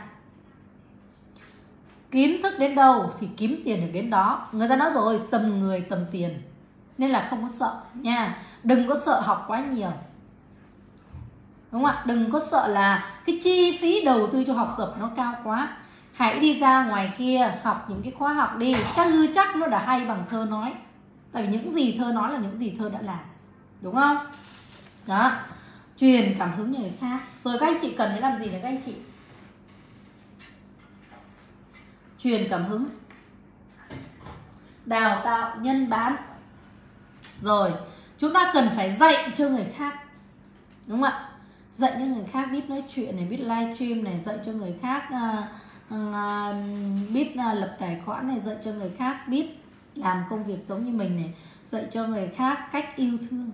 Kiến thức đến đâu thì kiếm tiền được đến đó. Người ta nói rồi, tầm người tầm tiền. Nên là không có sợ nha. Đừng có sợ học quá nhiều. Đúng không ạ? Đừng có sợ là cái chi phí đầu tư cho học tập nó cao quá. Hãy đi ra ngoài kia học những cái khóa học đi. Chắc hư chắc nó đã hay bằng Thơ nói. Tại vì những gì Thơ nói là những gì Thơ đã làm. Đúng không? Đó. Truyền cảm hứng cho người khác. Rồi các anh chị cần phải làm gì nữa các anh chị? Truyền cảm hứng, đào tạo nhân bán. Rồi chúng ta cần phải dạy cho người khác. Đúng không ạ? Dạy cho người khác biết nói chuyện này, biết live stream này, dạy cho người khác uh, uh, biết uh, lập tài khoản này, dạy cho người khác biết làm công việc giống như mình này, dạy cho người khác cách yêu thương.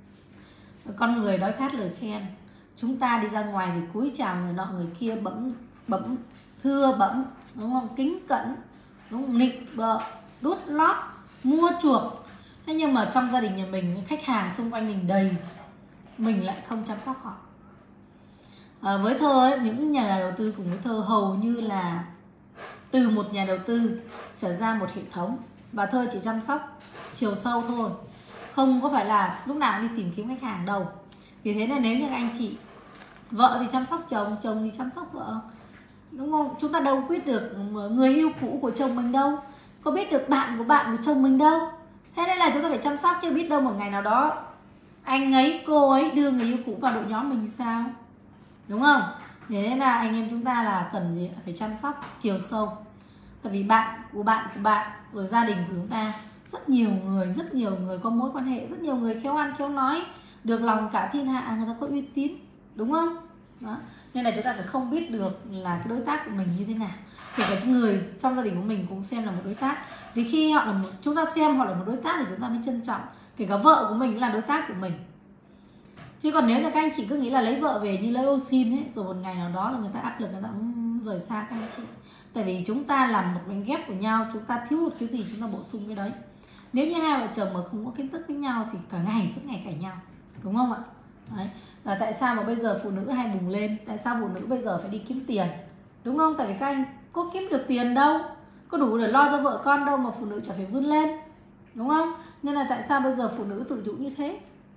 Con người đói khát lời khen. Chúng ta đi ra ngoài thì cúi chào người nọ người kia, bẩm bẩm thưa bẩm, đúng không? Kính cẩn, đúng không? Nịnh bợ, đút lót, mua chuộc. Thế nhưng mà trong gia đình nhà mình, khách hàng xung quanh mình đầy, mình lại không chăm sóc họ. À, với Thơ ấy, những nhà đầu tư cùng với Thơ hầu như là từ một nhà đầu tư sẽ ra một hệ thống, và Thơ chỉ chăm sóc chiều sâu thôi, không có phải là lúc nào đi tìm kiếm khách hàng đâu. Vì thế nên nếu như anh chị vợ thì chăm sóc chồng, chồng thì chăm sóc vợ, đúng không? Chúng ta đâu biết được người yêu cũ của chồng mình đâu, có biết được bạn của bạn của chồng mình đâu. Thế nên là chúng ta phải chăm sóc, chứ biết đâu một ngày nào đó anh ấy, cô ấy đưa người yêu cũ vào đội nhóm mình thì sao? Đúng không? Thế nên là anh em chúng ta là cần gì? Phải chăm sóc chiều sâu. Tại vì bạn của bạn của bạn, rồi gia đình của chúng ta, rất nhiều người, rất nhiều người có mối quan hệ, rất nhiều người khéo ăn khéo nói, được lòng cả thiên hạ, người ta có uy tín. Đúng không? Đó. Nên là chúng ta sẽ không biết được là cái đối tác của mình như thế nào. Kể cả người trong gia đình của mình cũng xem là một đối tác. Vì khi họ là một, chúng ta xem họ là một đối tác thì chúng ta mới trân trọng. Kể cả vợ của mình là đối tác của mình. Chứ còn nếu là các anh chị cứ nghĩ là lấy vợ về như lấy ô xin ấy, rồi một ngày nào đó là người ta áp lực, người ta cũng rời xa các anh chị. Tại vì chúng ta làm một mảnh ghép của nhau, chúng ta thiếu một cái gì chúng ta bổ sung cái đấy. Nếu như hai vợ chồng mà không có kiến thức với nhau thì cả ngày suốt ngày cãi nhau. Đúng không ạ? Đấy. Và tại sao mà bây giờ phụ nữ hay bùng lên? Tại sao phụ nữ bây giờ phải đi kiếm tiền? Đúng không? Tại vì các anh có kiếm được tiền đâu, có đủ để lo cho vợ con đâu mà phụ nữ chả phải vươn lên. Đúng không? Nên là tại sao bây giờ phụ nữ tự chủ như thế?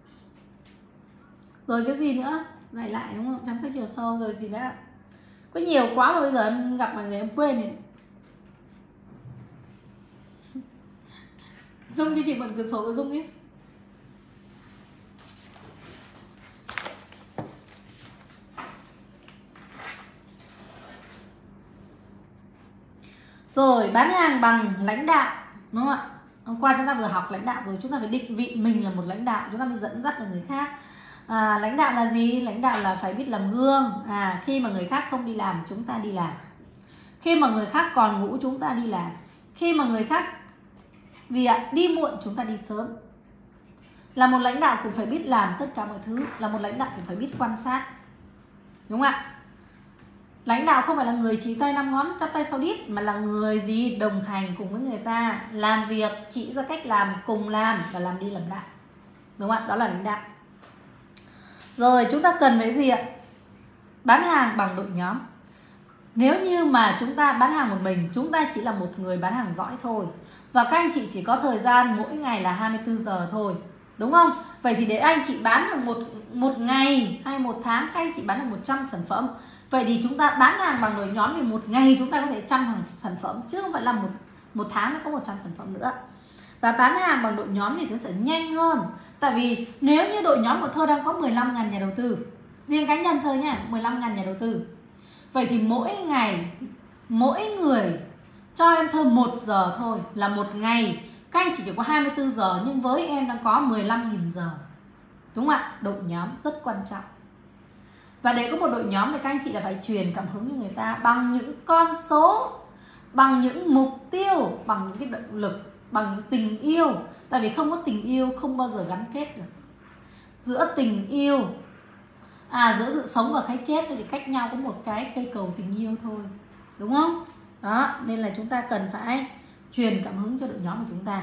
Rồi cái gì nữa? Lại lại đúng không? Chăm sóc chiều sâu rồi gì nữa? Có nhiều quá mà bây giờ em gặp mọi người em quên này. Dung cho chị bật cửa sổ của Dung ấy. Rồi bán hàng bằng lãnh đạo, đúng không ạ? Hôm qua chúng ta vừa học lãnh đạo rồi, chúng ta phải định vị mình là một lãnh đạo, chúng ta mới dẫn dắt được người khác. À, lãnh đạo là gì? Lãnh đạo là phải biết làm gương. À, khi mà người khác không đi làm, chúng ta đi làm. Khi mà người khác còn ngủ, chúng ta đi làm. Khi mà người khác gì ạ? Đi muộn, chúng ta đi sớm. Là một lãnh đạo cũng phải biết làm tất cả mọi thứ. Là một lãnh đạo cũng phải biết quan sát. Đúng không ạ? Lãnh đạo không phải là người chỉ tay năm ngón chắp tay sau đít, mà là người gì? Đồng hành cùng với người ta, làm việc, chỉ ra cách làm, cùng làm và làm đi làm lại. Đúng không ạ? Đó là lãnh đạo. Rồi chúng ta cần cái gì ạ? Bán hàng bằng đội nhóm. Nếu như mà chúng ta bán hàng một mình, chúng ta chỉ là một người bán hàng giỏi thôi, và các anh chị chỉ có thời gian mỗi ngày là hai mươi tư giờ thôi, đúng không? Vậy thì để anh chị bán được một, một ngày hay một tháng các anh chị bán được một trăm sản phẩm. Vậy thì chúng ta bán hàng bằng đội nhóm thì một ngày chúng ta có thể trăm hàng sản phẩm, chứ không phải là một, một tháng mới có một trăm sản phẩm nữa. Và bán hàng bằng đội nhóm thì nó sẽ nhanh hơn. Tại vì nếu như đội nhóm của Thơ đang có mười lăm nghìn nhà đầu tư, riêng cá nhân Thơ nha, mười lăm nghìn nhà đầu tư. Vậy thì mỗi ngày, mỗi người cho em Thơ một giờ thôi, là một ngày các anh chị chỉ có hai mươi tư giờ, nhưng với em đang có mười lăm nghìn giờ. Đúng không ạ? Đội nhóm rất quan trọng. Và để có một đội nhóm thì các anh chị là phải truyền cảm hứng cho người ta bằng những con số, bằng những mục tiêu, bằng những cái động lực, bằng những tình yêu. Tại vì không có tình yêu không bao giờ gắn kết được. Giữa tình yêu, à giữa sự sống và cái chết thì cách nhau có một cái cây cầu tình yêu thôi, đúng không? Đó, nên là chúng ta cần phải truyền cảm hứng cho đội nhóm của chúng ta.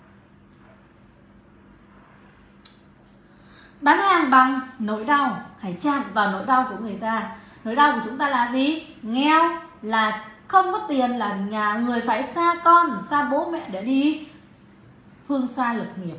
Bán hàng bằng nỗi đau, hãy chạm vào nỗi đau của người ta. Nỗi đau của chúng ta là gì? Nghèo, là không có tiền, là nhà người phải xa con, xa bố mẹ để đi phương xa lập nghiệp.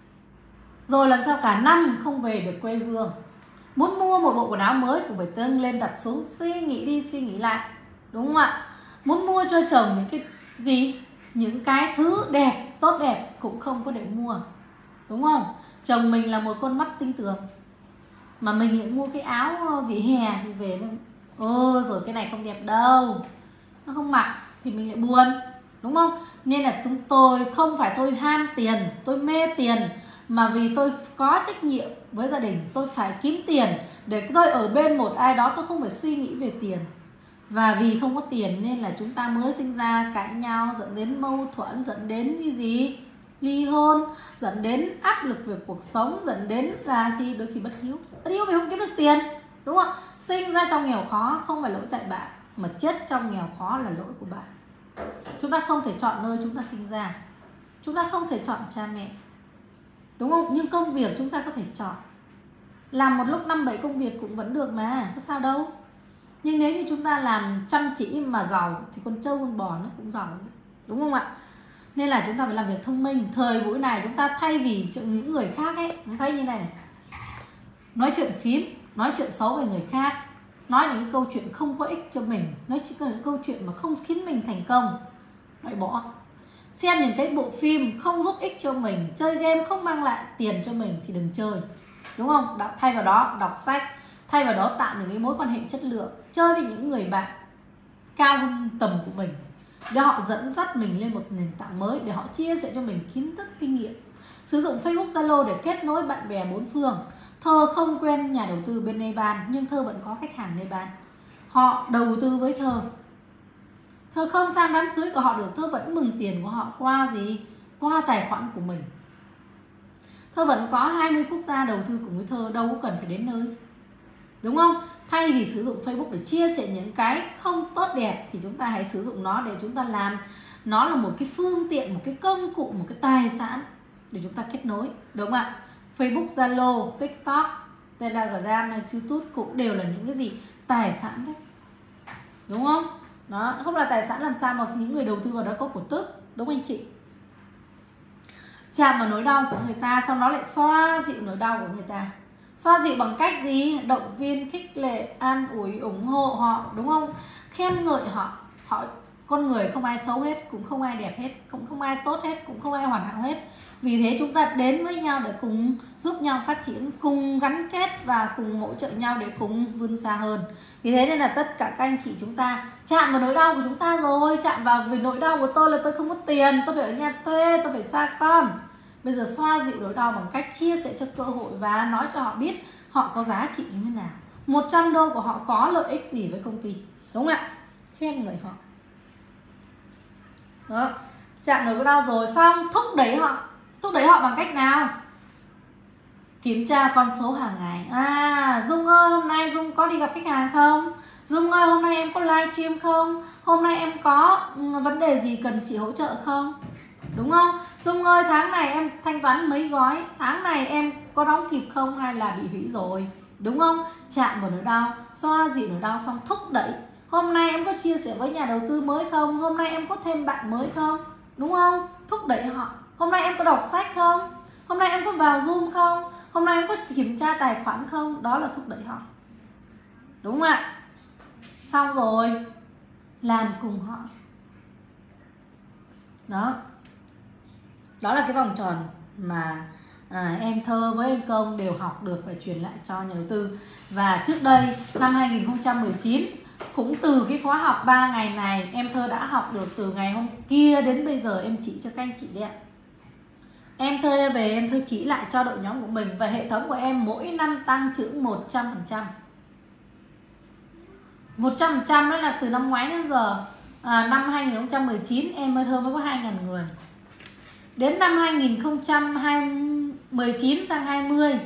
Rồi làm sao cả năm không về được quê hương. Muốn mua một bộ quần áo mới cũng phải dâng lên đặt xuống, suy nghĩ đi suy nghĩ lại, đúng không ạ? Muốn mua cho chồng những cái gì, những cái thứ đẹp, tốt đẹp cũng không có để mua, đúng không? Chồng mình là một con mắt tinh tường, mà mình lại mua cái áo vỉa hè thì về nó, ơ rồi cái này không đẹp đâu, nó không mặc thì mình lại buồn, đúng không? Nên là chúng tôi không phải tôi ham tiền, tôi mê tiền, mà vì tôi có trách nhiệm với gia đình, tôi phải kiếm tiền để tôi ở bên một ai đó, tôi không phải suy nghĩ về tiền. Và vì không có tiền nên là chúng ta mới sinh ra cãi nhau, dẫn đến mâu thuẫn, dẫn đến cái gì? Ly hôn, dẫn đến áp lực về cuộc sống, dẫn đến là gì? Đôi khi bất hiếu. Bất hiếu vì không kiếm được tiền, đúng không? Sinh ra trong nghèo khó không phải lỗi tại bạn, mà chết trong nghèo khó là lỗi của bạn. Chúng ta không thể chọn nơi chúng ta sinh ra, chúng ta không thể chọn cha mẹ, đúng không? Nhưng công việc chúng ta có thể chọn. Làm một lúc năm bảy công việc cũng vẫn được mà, có sao đâu. Nhưng nếu như chúng ta làm chăm chỉ mà giàu thì con trâu con bò nó cũng giàu, đúng không ạ? Nên là chúng ta phải làm việc thông minh. Thời buổi này chúng ta thay vì những người khác ấy, chúng thấy như này này, nói chuyện phím, nói chuyện xấu về người khác, nói những câu chuyện không có ích cho mình, nói những câu chuyện mà không khiến mình thành công, loại bỏ. Xem những cái bộ phim không giúp ích cho mình, chơi game không mang lại tiền cho mình thì đừng chơi, đúng không? Thay vào đó đọc sách, thay vào đó tạo những cái mối quan hệ chất lượng, chơi với những người bạn cao hơn tầm của mình, để họ dẫn dắt mình lên một nền tảng mới, để họ chia sẻ cho mình kiến thức, kinh nghiệm. Sử dụng Facebook, Zalo để kết nối bạn bè bốn phương. Thơ không quen nhà đầu tư bên Nepal, nhưng Thơ vẫn có khách hàng Nepal. Họ đầu tư với Thơ. Thơ không sang đám cưới của họ được, Thơ vẫn mừng tiền của họ qua gì? Qua tài khoản của mình. Thơ vẫn có hai mươi quốc gia đầu tư cùng với Thơ, đâu có cần phải đến nơi, đúng không? Thay vì sử dụng Facebook để chia sẻ những cái không tốt đẹp thì chúng ta hãy sử dụng nó để chúng ta làm nó là một cái phương tiện, một cái công cụ, một cái tài sản để chúng ta kết nối, đúng không ạ? Facebook, Zalo, TikTok, Telegram hay YouTube cũng đều là những cái gì? Tài sản đấy, đúng không? Đó, không là tài sản làm sao mà những người đầu tư vào đó có cổ tức, đúng không anh chị? Chạm vào nỗi đau của người ta, sau đó lại xoa dịu nỗi đau của người ta. Xoa dịu bằng cách gì? Động viên, khích lệ, an ủi, ủng hộ họ, đúng không? Khen ngợi họ. Họ con người không ai xấu hết, cũng không ai đẹp hết, cũng không ai tốt hết, cũng không ai hoàn hảo hết. Vì thế chúng ta đến với nhau để cùng giúp nhau phát triển, cùng gắn kết và cùng hỗ trợ nhau để cùng vươn xa hơn. Vì thế nên là tất cả các anh chị chúng ta chạm vào nỗi đau của chúng ta rồi. Chạm vào vì nỗi đau của tôi là tôi không có tiền, tôi phải ở nhà thuê, tôi phải xa con. Bây giờ xoa dịu nỗi đau bằng cách chia sẻ cho cơ hội và nói cho họ biết họ có giá trị như thế nào, một trăm đô của họ có lợi ích gì với công ty, đúng không ạ? Khen ngợi họ. Đó, chạm nỗi đau rồi xong thúc đẩy họ. Thúc đẩy họ bằng cách nào? Kiểm tra con số hàng ngày. À, Dung ơi, hôm nay Dung có đi gặp khách hàng không? Dung ơi, hôm nay em có live stream không? Hôm nay em có vấn đề gì cần chị hỗ trợ không? Đúng không? Dung ơi, tháng này em thanh toán mấy gói? Tháng này em có đóng kịp không hay là bị hủy rồi? đúng không? Chạm vào nỗi đau, xoa dịu nỗi đau, xong thúc đẩy. Hôm nay em có chia sẻ với nhà đầu tư mới không? Hôm nay em có thêm bạn mới không? Đúng không? Thúc đẩy họ. Hôm nay em có đọc sách không? Hôm nay em có vào Zoom không? Hôm nay em có kiểm tra tài khoản không? Đó là thúc đẩy họ. Đúng không ạ? Xong rồi làm cùng họ. Đó. Đó là cái vòng tròn mà à, em Thơ với anh Công đều học được và truyền lại cho nhà đầu tư. Và trước đây năm hai nghìn không trăm mười chín cũng từ cái khóa học ba ngày này em Thơ đã học được từ ngày hôm kia đến bây giờ em chỉ cho các anh chị đấy ạ. Em Thơ về em Thơ chỉ lại cho đội nhóm của mình và hệ thống của em mỗi năm tăng trưởng một trăm phần trăm. một trăm phần trăm đó là từ năm ngoái đến giờ. À, năm hai nghìn không trăm mười chín em Thơ mới có hai nghìn người. Đến năm hai nghìn không trăm mười chín sang hai mươi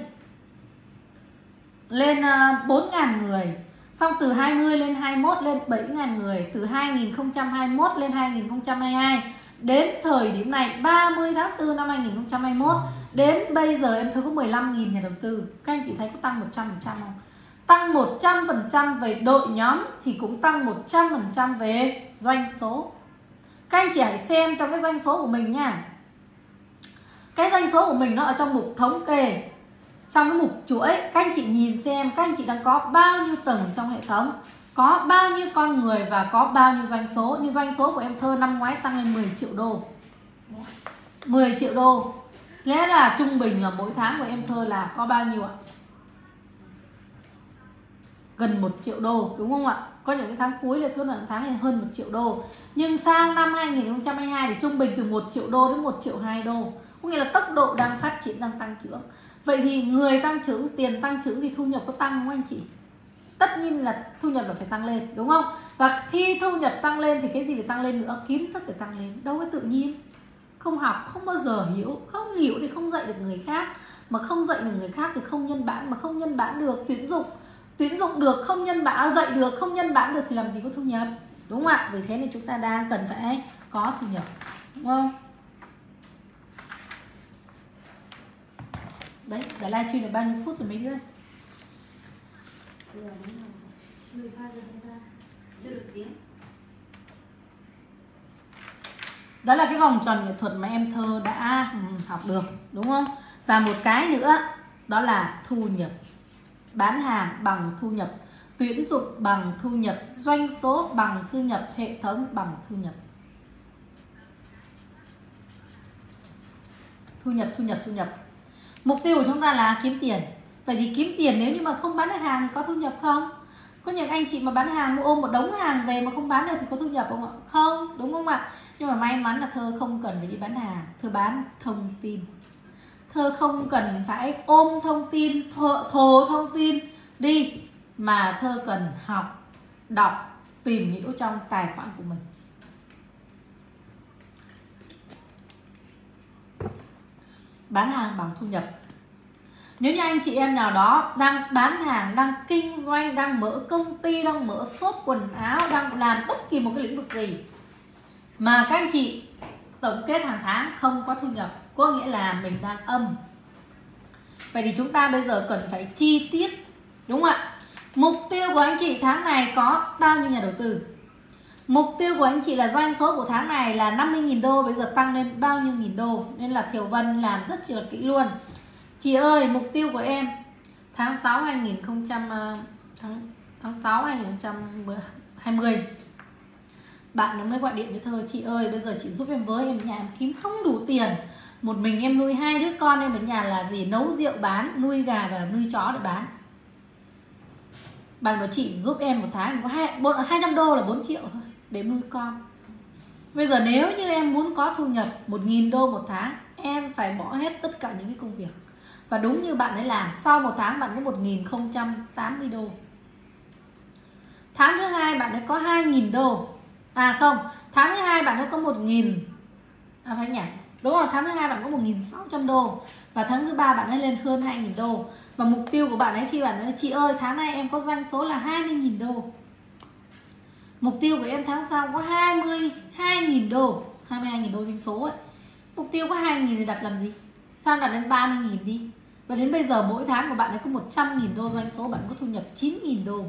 lên bốn nghìn người. Xong từ hai mươi lên hai mươi mốt lên bảy nghìn người. Từ hai nghìn không trăm hai mươi mốt lên hai nghìn không trăm hai mươi hai. Đến thời điểm này ba mươi tháng tư năm hai nghìn không trăm hai mươi mốt, đến bây giờ em thấy có mười lăm nghìn nhà đầu tư. Các anh chị thấy có tăng một trăm phần trăm không? Tăng một trăm phần trăm về đội nhóm thì cũng tăng một trăm phần trăm về doanh số. Các anh chị hãy xem trong cái doanh số của mình nha. Cái doanh số của mình nó ở trong mục thống kê, trong cái mục chuỗi. Các anh chị nhìn xem các anh chị đang có bao nhiêu tầng trong hệ thống, có bao nhiêu con người và có bao nhiêu doanh số. Như doanh số của em Thơ năm ngoái tăng lên mười triệu đô. mười triệu đô. Nghĩa là trung bình là mỗi tháng của em Thơ là có bao nhiêu ạ? Gần một triệu đô, đúng không ạ? Có những cái tháng cuối là thứ là tháng này hơn một triệu đô. Nhưng sang năm hai nghìn không trăm hai mươi hai thì trung bình từ một triệu đô đến một triệu hai đô. Có nghĩa là tốc độ đang phát triển, đang tăng trưởng. Vậy thì người tăng trưởng, tiền tăng trưởng thì thu nhập có tăng không anh chị? Tất nhiên là thu nhập là phải tăng lên, đúng không? Và khi thu nhập tăng lên thì cái gì phải tăng lên nữa? Kiến thức phải tăng lên. Đâu có tự nhiên. Không học, không bao giờ hiểu. Không hiểu thì không dạy được người khác. Mà không dạy được người khác thì không nhân bản. Mà không nhân bản được, tuyển dụng. Tuyển dụng được, không nhân bản, dạy được, không nhân bản được thì làm gì có thu nhập. Đúng không ạ? Vì thế nên chúng ta đang cần phải có thu nhập. Đúng không? Đấy, đã livestream được bao nhiêu phút rồi mấy đứa? mười hai giờ hai mươi ba. Chưa được tiếng. Đó là cái vòng tròn nghệ thuật mà em Thơ đã học được, đúng không? Và một cái nữa đó là thu nhập. Bán hàng bằng thu nhập, tuyển dụng bằng thu nhập, doanh số bằng thu nhập, hệ thống bằng thu nhập. Thu nhập, thu nhập, thu nhập. Mục tiêu của chúng ta là kiếm tiền. Vậy thì kiếm tiền nếu như mà không bán được hàng thì có thu nhập không? Có những anh chị mà bán hàng mua ôm một đống hàng về mà không bán được thì có thu nhập không ạ? Không, đúng không ạ? Nhưng mà may mắn là Thơ không cần phải đi bán hàng, Thơ bán thông tin. Thơ không cần phải ôm thông tin, thô, thô thông tin đi, mà Thơ cần học, đọc, tìm hiểu trong tài khoản của mình. Bán hàng bằng thu nhập. Nếu như anh chị em nào đó đang bán hàng, đang kinh doanh, đang mở công ty, đang mở shop quần áo, đang làm bất kỳ một cái lĩnh vực gì mà các anh chị tổng kết hàng tháng không có thu nhập, có nghĩa là mình đang âm. Vậy thì chúng ta bây giờ cần phải chi tiết, đúng không ạ? Mục tiêu của anh chị tháng này có bao nhiêu nhà đầu tư? Mục tiêu của anh chị là doanh số của tháng này là năm mươi nghìn đô, bây giờ tăng lên bao nhiêu nghìn đô? Nên là Thiều Vân làm rất là kỹ luôn. Chị ơi, mục tiêu của em tháng sáu hai nghìn không trăm tháng tháng sáu hai nghìn không trăm hai mươi. Bạn nó mới gọi điện với Thơ, chị ơi bây giờ chị giúp em với, em nhà em kiếm không đủ tiền. Một mình em nuôi hai đứa con, em ở nhà là gì? Nấu rượu bán, nuôi gà và nuôi chó để bán. Bạn bảo chị giúp em một tháng có hai trăm đô là bốn triệu thôi để nuôi con. Bây giờ nếu như em muốn có thu nhập một nghìn đô một tháng, em phải bỏ hết tất cả những cái công việc. Và đúng như bạn ấy làm, sau một tháng bạn có một nghìn không trăm tám mươi đô. Tháng thứ hai bạn ấy có hai nghìn đô. À không, tháng thứ hai bạn ấy có một nghìn. À phải nhỉ? Đúng rồi, tháng thứ hai bạn có một nghìn sáu trăm đô. Và tháng thứ ba bạn ấy lên hơn hai nghìn đô. Và mục tiêu của bạn ấy khi bạn ấy, chị ơi tháng này em có doanh số là hai mươi nghìn đô. Mục tiêu của em tháng sau có hai mươi hai nghìn đô, hai mươi hai nghìn đô doanh số ấy. Mục tiêu có hai nghìn thì đặt làm gì? Sao đặt đến ba mươi nghìn đi. Và đến bây giờ mỗi tháng của bạn ấy có một trăm nghìn đô doanh số, bạn có thu nhập chín nghìn đô.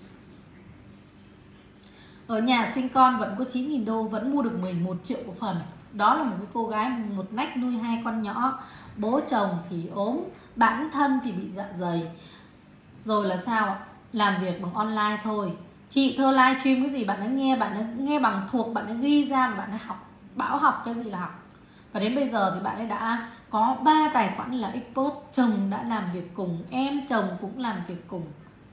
Ở nhà sinh con vẫn có chín nghìn đô, vẫn mua được mười một triệu cổ phần. Đó là một cái cô gái một nách nuôi hai con nhỏ, bố chồng thì ốm, bản thân thì bị dạ dày. Rồi là sao ạ? Làm việc bằng online thôi. Chị thơ livestream cái gì bạn đã nghe, bạn đã nghe bằng thuộc, bạn đã ghi ra và bạn đã học, bảo học cái gì là học. Và đến bây giờ thì bạn ấy đã có ba tài khoản là expert, chồng đã làm việc cùng, em chồng cũng làm việc cùng.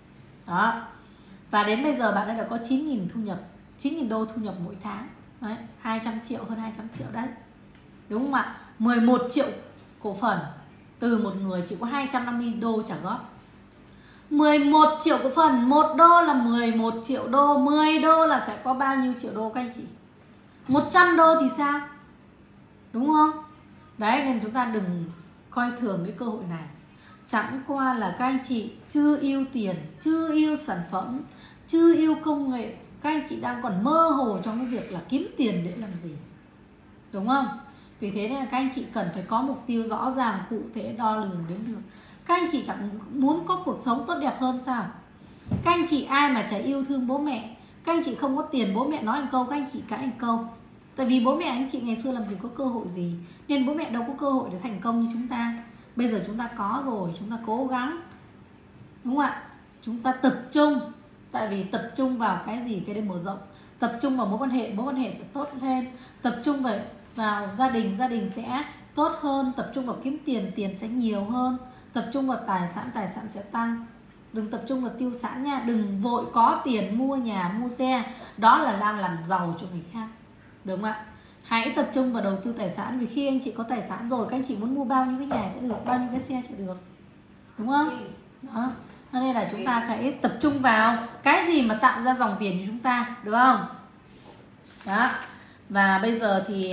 Đó. Và đến bây giờ bạn ấy đã có chín nghìn thu nhập, chín nghìn đô thu nhập mỗi tháng. Đấy, hai trăm triệu, hơn hai trăm triệu đấy. Đúng không ạ? mười một triệu cổ phần từ một người chỉ có hai trăm năm mươi đô trả góp. mười một triệu cổ phần, một đô là mười một triệu đô, mười đô là sẽ có bao nhiêu triệu đô các anh chị? một trăm đô thì sao? Đúng không? Đấy, nên chúng ta đừng coi thường cái cơ hội này. Chẳng qua là các anh chị chưa yêu tiền, chưa yêu sản phẩm, chưa yêu công nghệ. Các anh chị đang còn mơ hồ trong cái việc là kiếm tiền để làm gì. Đúng không? Vì thế nên là các anh chị cần phải có mục tiêu rõ ràng, cụ thể, đo lường đến được. Các anh chị chẳng muốn có cuộc sống tốt đẹp hơn sao? Các anh chị ai mà chả yêu thương bố mẹ. Các anh chị không có tiền, bố mẹ nói một câu, các anh chị cãi một câu. Tại vì bố mẹ anh chị ngày xưa làm gì có cơ hội gì, nên bố mẹ đâu có cơ hội để thành công như chúng ta. Bây giờ chúng ta có rồi, chúng ta cố gắng. Đúng không ạ? Chúng ta tập trung. Tại vì tập trung vào cái gì, cái đấy mở rộng. Tập trung vào mối quan hệ, mối quan hệ sẽ tốt lên. Tập trung vào, vào gia đình, gia đình sẽ tốt hơn. Tập trung vào kiếm tiền, tiền sẽ nhiều hơn. Tập trung vào tài sản, tài sản sẽ tăng. Đừng tập trung vào tiêu sản nha. Đừng vội có tiền mua nhà, mua xe. Đó là đang làm giàu cho người khác. Đúng không ạ? Hãy tập trung vào đầu tư tài sản. Vì khi anh chị có tài sản rồi, các anh chị muốn mua bao nhiêu cái nhà sẽ được, bao nhiêu cái xe sẽ được. Đúng không? Đó. Nên là chúng ta hãy tập trung vào cái gì mà tạo ra dòng tiền cho chúng ta. Được không? Đó. Và bây giờ thì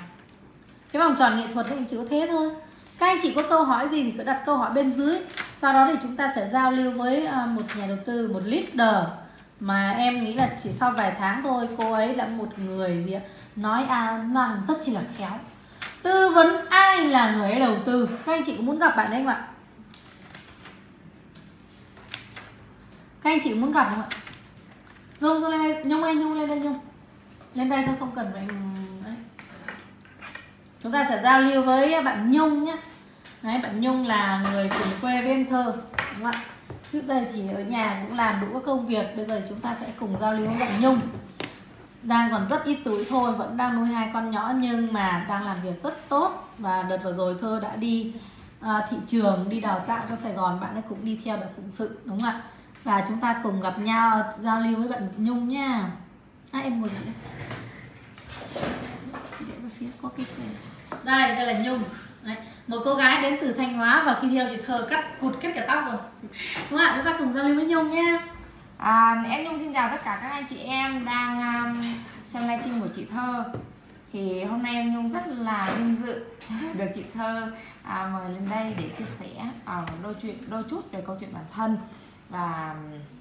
cái vòng tròn nghệ thuật thì chỉ có thế thôi. Các anh chị có câu hỏi gì thì cứ đặt câu hỏi bên dưới. Sau đó thì chúng ta sẽ giao lưu với một nhà đầu tư, một leader mà em nghĩ là chỉ sau vài tháng thôi, cô ấy là một người gì ạ? Nói à, làm rất chỉ là khéo. Tư vấn ai là người ấy đầu tư. Các anh chị có muốn gặp bạn đấy không ạ? Các anh chị có muốn gặp không ạ? Dung, Dung lên đây, Nhung lên, Nhung lên đây, Nhung. Lên đây thôi, không cần phải đấy. Chúng ta sẽ giao lưu với bạn Nhung nhé. Đấy, bạn Nhung là người cùng quê với em Thơ. Đúng không ạ? Trước đây thì ở nhà cũng làm đủ các công việc. Bây giờ chúng ta sẽ cùng giao lưu với bạn Nhung. Đang còn rất ít tuổi thôi, vẫn đang nuôi hai con nhỏ nhưng mà đang làm việc rất tốt. Và đợt vừa rồi Thơ đã đi à, thị trường, đi đào tạo cho Sài Gòn. Bạn ấy cũng đi theo để phụng sự, đúng không ạ? Và chúng ta cùng gặp nhau, giao lưu với bạn Nhung nha. À, em ngồi đây. Có cái đây, đây là Nhung. Đấy, một cô gái đến từ Thanh Hóa và khi theo thì Thơ cắt cụt kết cả tóc rồi. Đúng không ạ? Chúng ta cùng giao lưu với Nhung nha. À, em Nhung xin chào tất cả các anh chị em đang um, xem livestream của chị Thơ. Thì hôm nay em Nhung rất là vinh dự được chị Thơ à, mời lên đây để chia sẻ à, đôi chuyện đôi chút về câu chuyện bản thân. Và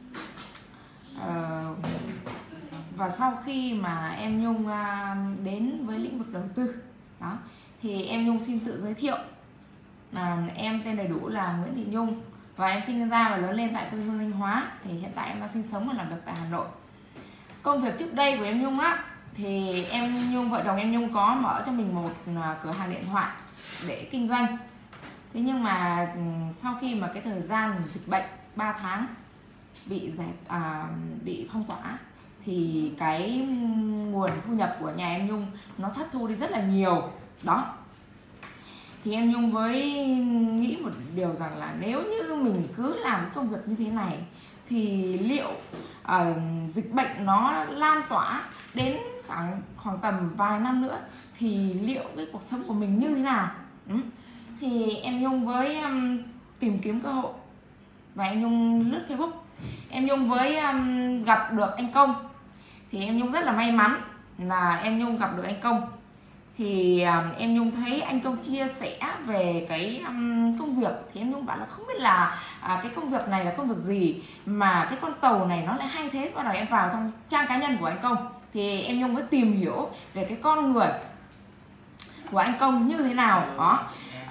uh, và sau khi mà em Nhung uh, đến với lĩnh vực đầu tư đó, thì em Nhung xin tự giới thiệu. À, em tên đầy đủ là Nguyễn Thị Nhung và em sinh ra và lớn lên tại quê hương Thanh Hóa. Thì hiện tại em đang sinh sống và làm việc tại Hà Nội. Công việc trước đây của em Nhung á, thì em Nhung, vợ chồng em Nhung có mở cho mình một cửa hàng điện thoại để kinh doanh. Thế nhưng mà sau khi mà cái thời gian dịch bệnh ba tháng bị giải, à, bị phong tỏa thì cái nguồn thu nhập của nhà em Nhung nó thất thu đi rất là nhiều. Đó. Thì em Nhung với nghĩ một điều rằng là nếu như mình cứ làm công việc như thế này thì liệu uh, dịch bệnh nó lan tỏa đến khoảng, khoảng tầm vài năm nữa thì liệu cái cuộc sống của mình như thế nào? Ừ. Thì em Nhung với um, tìm kiếm cơ hội và em Nhung lướt Facebook. Em Nhung với um, gặp được anh Công. Thì em Nhung rất là may mắn là em Nhung gặp được anh Công. Thì um, em Nhung thấy anh Công chia sẻ về cái um, công việc. Thì em Nhung bảo là không biết là à, cái công việc này là công việc gì mà cái con tàu này nó lại hay thế. Bắt đầu em vào trong trang cá nhân của anh Công thì em Nhung mới tìm hiểu về cái con người của anh Công như thế nào đó.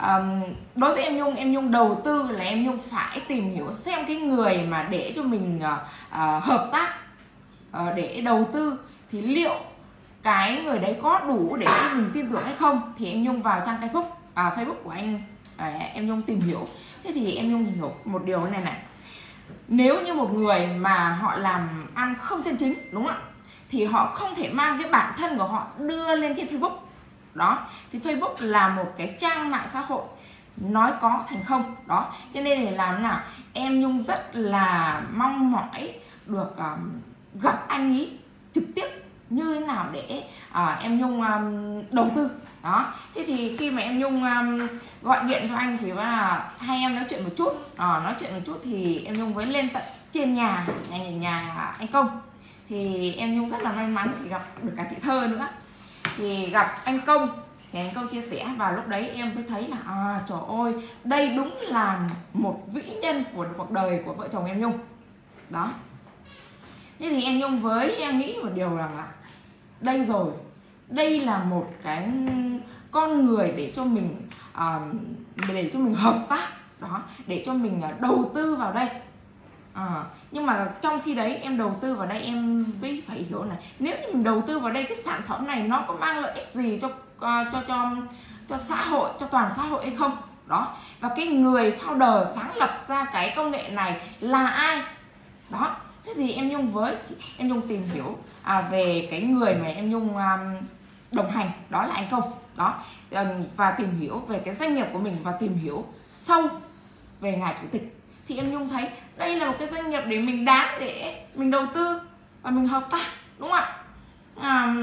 um, đối với em Nhung, em Nhung đầu tư là em Nhung phải tìm hiểu xem cái người mà để cho mình uh, uh, hợp tác uh, để đầu tư thì liệu cái người đấy có đủ để mình tin tưởng hay không. Thì em Nhung vào trang Facebook, à, Facebook của anh à, em Nhung tìm hiểu. Thế thì em Nhung hiểu một điều này này, nếu như một người mà họ làm ăn không chân chính, đúng không ạ, thì họ không thể mang cái bản thân của họ đưa lên trên Facebook. Đó, thì Facebook là một cái trang mạng xã hội nói có thành không. Đó, cho nên để làm nào em Nhung rất là mong mỏi được um, gặp anh ấy trực tiếp như thế nào để uh, em Nhung um, đầu tư. Đó, thế thì khi mà em Nhung um, gọi điện cho anh thì là hai em nói chuyện một chút, uh, nói chuyện một chút thì em Nhung mới lên tận trên nhà nhà nhà, nhà anh Công. Thì em Nhung rất là may mắn thì gặp được cả chị Thơ nữa. Thì gặp anh Công thì anh Công chia sẻ, và lúc đấy em mới thấy là à, trời ơi, đây đúng là một vĩ nhân của cuộc đời của vợ chồng em Nhung. Đó, thế thì em Nhung với em nghĩ một điều rằng là đây rồi, đây là một cái con người để cho mình uh, để cho mình hợp tác. Đó, để cho mình uh, đầu tư vào đây. À, nhưng mà trong khi đấy em đầu tư vào đây em mới phải hiểu này, nếu như mình đầu tư vào đây cái sản phẩm này nó có mang lợi ích gì cho uh, cho cho cho xã hội, cho toàn xã hội hay không. Đó, và cái người founder sáng lập ra cái công nghệ này là ai. Đó, thế thì em Nhung với em Nhung tìm hiểu à, về cái người mà em Nhung um, đồng hành, đó là anh Công. Đó, và tìm hiểu về cái doanh nghiệp của mình và tìm hiểu sâu về ngài chủ tịch. Thì em Nhung thấy đây là một cái doanh nghiệp để mình đáng để mình đầu tư và mình hợp tác, đúng không ạ? À,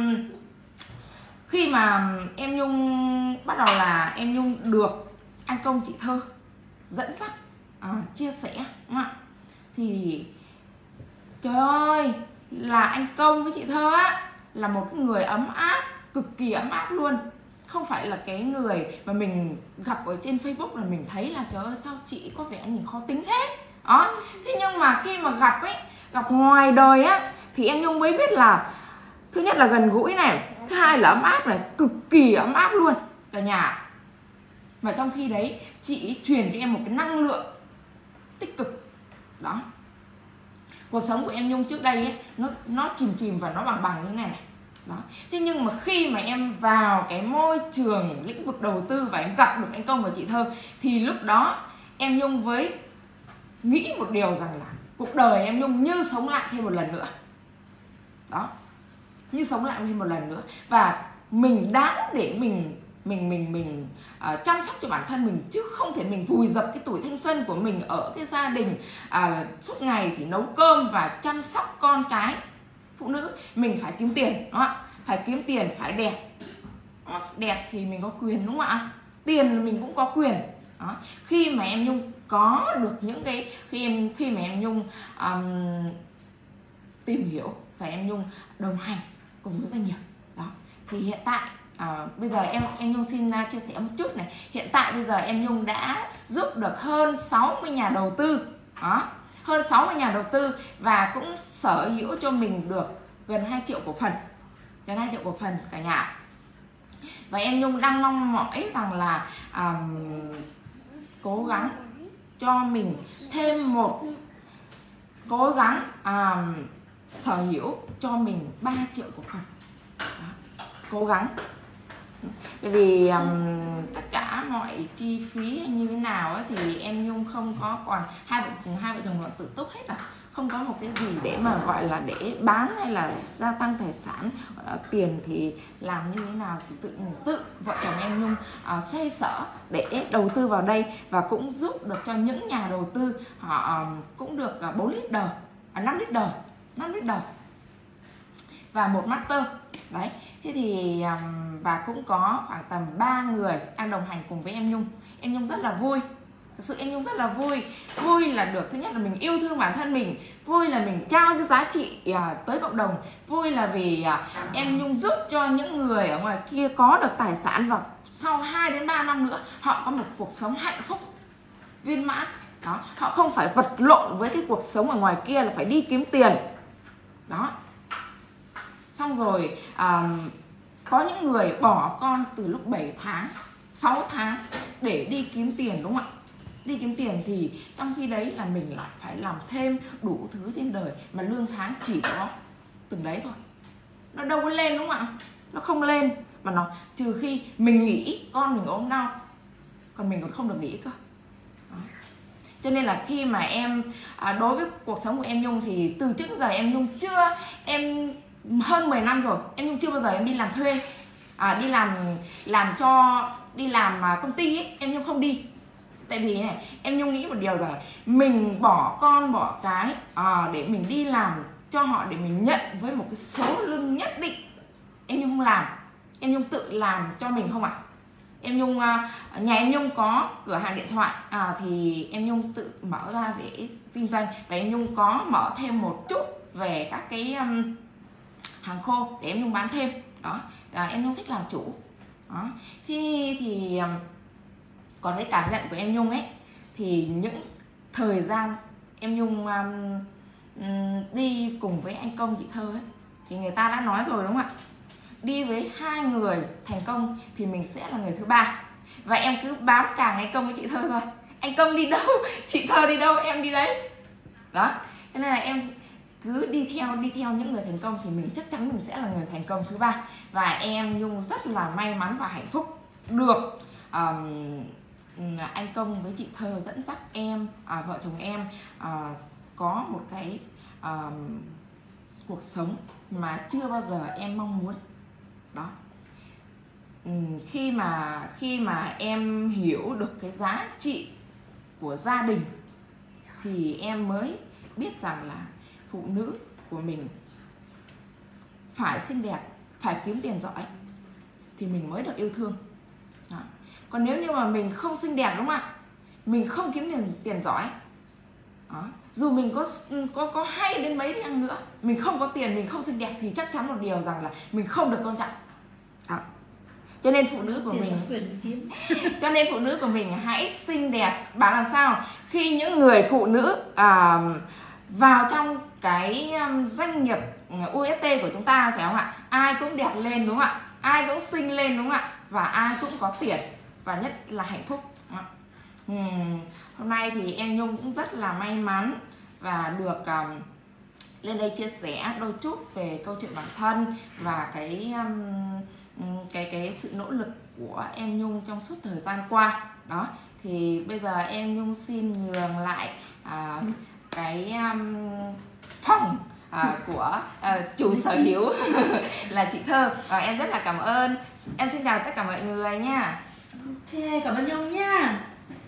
khi mà em Nhung bắt đầu là em Nhung được anh Công chị Thơ dẫn dắt, à, chia sẻ, đúng không ạ? Thì trời ơi, là anh Công với chị Thơ á, là một người ấm áp, cực kỳ ấm áp luôn. Không phải là cái người mà mình gặp ở trên Facebook là mình thấy là trời ơi sao chị có vẻ nhìn khó tính thế. Đó, thế nhưng mà khi mà gặp ấy, gặp ngoài đời á, thì em Nhung mới biết là thứ nhất là gần gũi này, thứ hai là ấm áp này, cực kỳ ấm áp luôn cả nhà. Và trong khi đấy chị truyền cho em một cái năng lượng tích cực. Đó, cuộc sống của em Nhung trước đây ấy, nó nó chìm chìm và nó bằng bằng như thế này này. Đó, thế nhưng mà khi mà em vào cái môi trường lĩnh vực đầu tư và em gặp được anh Công và chị Thơ, thì lúc đó em Nhung với nghĩ một điều rằng là cuộc đời em Nhung như sống lại thêm một lần nữa. Đó, như sống lại thêm một lần nữa, và mình đáng để mình mình mình mình uh, chăm sóc cho bản thân mình, chứ không thể mình vùi dập cái tuổi thanh xuân của mình ở cái gia đình uh, suốt ngày thì nấu cơm và chăm sóc con cái. Phụ nữ mình phải kiếm tiền, đúng không ạ? Phải kiếm tiền, phải đẹp. Đẹp thì mình có quyền, đúng không ạ? Tiền mình cũng có quyền. Đó, khi mà em Nhung có được những cái khi em khi mà em Nhung um, tìm hiểu và em Nhung đồng hành cùng với doanh nghiệp. Đó, thì hiện tại à, bây giờ em em Nhung xin uh, chia sẻ một chút này. Hiện tại bây giờ em Nhung đã giúp được hơn sáu mươi nhà đầu tư. Đó, hơn sáu mươi nhà đầu tư, và cũng sở hữu cho mình được gần hai triệu cổ phần, gần hai triệu cổ phần cả nhà. Và em Nhung đang mong mỏi rằng là um, cố gắng cho mình thêm một cố gắng um, sở hữu cho mình ba triệu cổ phần. Đó, cố gắng. Bởi vì um, tất cả mọi chi phí như thế nào ấy, thì em Nhung không có còn hai vợ hai vợ chồng còn tự túc hết, là không có một cái gì để mà gọi là để bán hay là gia tăng tài sản. Uh, tiền thì làm như thế nào thì tự tự vợ chồng em Nhung uh, xoay sở để đầu tư vào đây, và cũng giúp được cho những nhà đầu tư họ um, cũng được uh, bốn lít đời, à, năm lít đời, năm lít đời và một master. Đấy, thế thì um, và cũng có khoảng tầm ba người đang đồng hành cùng với em Nhung. Em Nhung rất là vui, thực sự em Nhung rất là vui. Vui là được, thứ nhất là mình yêu thương bản thân mình, vui là mình trao cái giá trị uh, tới cộng đồng, vui là vì uh, em Nhung giúp cho những người ở ngoài kia có được tài sản, và sau hai đến ba năm nữa họ có một cuộc sống hạnh phúc viên mãn. Đó, họ không phải vật lộn với cái cuộc sống ở ngoài kia là phải đi kiếm tiền. Đó, xong rồi um, có những người bỏ con từ lúc bảy tháng, sáu tháng để đi kiếm tiền, đúng không ạ? Đi kiếm tiền thì trong khi đấy là mình lại phải làm thêm đủ thứ trên đời, mà lương tháng chỉ có từng đấy thôi, nó đâu có lên, đúng không ạ? Nó không lên, mà nó trừ khi mình nghỉ, con mình ốm đau, còn mình còn không được nghỉ cơ. Đó. Cho nên là khi mà em à, đối với cuộc sống của em Nhung thì từ trước giờ em Nhung chưa, em hơn mười năm rồi em Nhung chưa bao giờ em đi làm thuê, à, đi làm làm cho đi làm mà công ty ấy, em Nhung không đi. Tại vì này, em Nhung nghĩ một điều là mình bỏ con bỏ cái à, để mình đi làm cho họ, để mình nhận với một cái số lương nhất định, em Nhung không làm. Em Nhung tự làm cho mình không ạ? À? Em Nhung, nhà em Nhung có cửa hàng điện thoại à, thì em Nhung tự mở ra để kinh doanh, và em Nhung có mở thêm một chút về các cái um, hàng khô để em Nhung bán thêm. Đó, à, em Nhung thích làm chủ. Đó. Thì, thì um, còn cái cảm nhận của em Nhung ấy, thì những thời gian em Nhung um, um, đi cùng với anh Công chị Thơ ấy, thì người ta đã nói rồi, đúng không ạ? Đi với hai người thành công thì mình sẽ là người thứ ba. Và em cứ bám càng anh Công với chị Thơ thôi. Anh Công đi đâu, chị Thơ đi đâu, em đi đấy. Đó, thế nên là em cứ đi theo đi theo những người thành công thì mình chắc chắn mình sẽ là người thành công thứ ba. Và em Nhung rất là may mắn và hạnh phúc được um, anh Công với chị Thơ dẫn dắt em, à, vợ chồng em à, có một cái à, cuộc sống mà chưa bao giờ em mong muốn. Đó, ừ, khi mà khi mà em hiểu được cái giá trị của gia đình thì em mới biết rằng là phụ nữ của mình phải xinh đẹp, phải kiếm tiền giỏi thì mình mới được yêu thương. Đó. Còn nếu như mà mình không xinh đẹp, đúng không ạ, mình không kiếm tiền tiền giỏi, đó, dù mình có có có hay đến mấy chăng nữa, mình không có tiền, mình không xinh đẹp thì chắc chắn một điều rằng là mình không được tôn trọng. Đó. Cho nên phụ nữ của mình cho nên phụ nữ của mình hãy xinh đẹp. Bảo làm sao khi những người phụ nữ à, vào trong cái doanh nghiệp u ét tê của chúng ta, phải không ạ? Ai cũng đẹp lên, đúng không ạ? Ai cũng xinh lên, đúng không ạ? Và ai cũng có tiền, và nhất là hạnh phúc. uhm, Hôm nay thì em Nhung cũng rất là may mắn và được um, lên đây chia sẻ đôi chút về câu chuyện bản thân và cái um, cái cái sự nỗ lực của em Nhung trong suốt thời gian qua. Đó, thì bây giờ em Nhung xin nhường lại uh, cái um, phòng À, của à, chủ sở hữu là chị Thơ, và em rất là cảm ơn. Em xin chào tất cả mọi người nha. Ok, cảm ơn Nhung nha.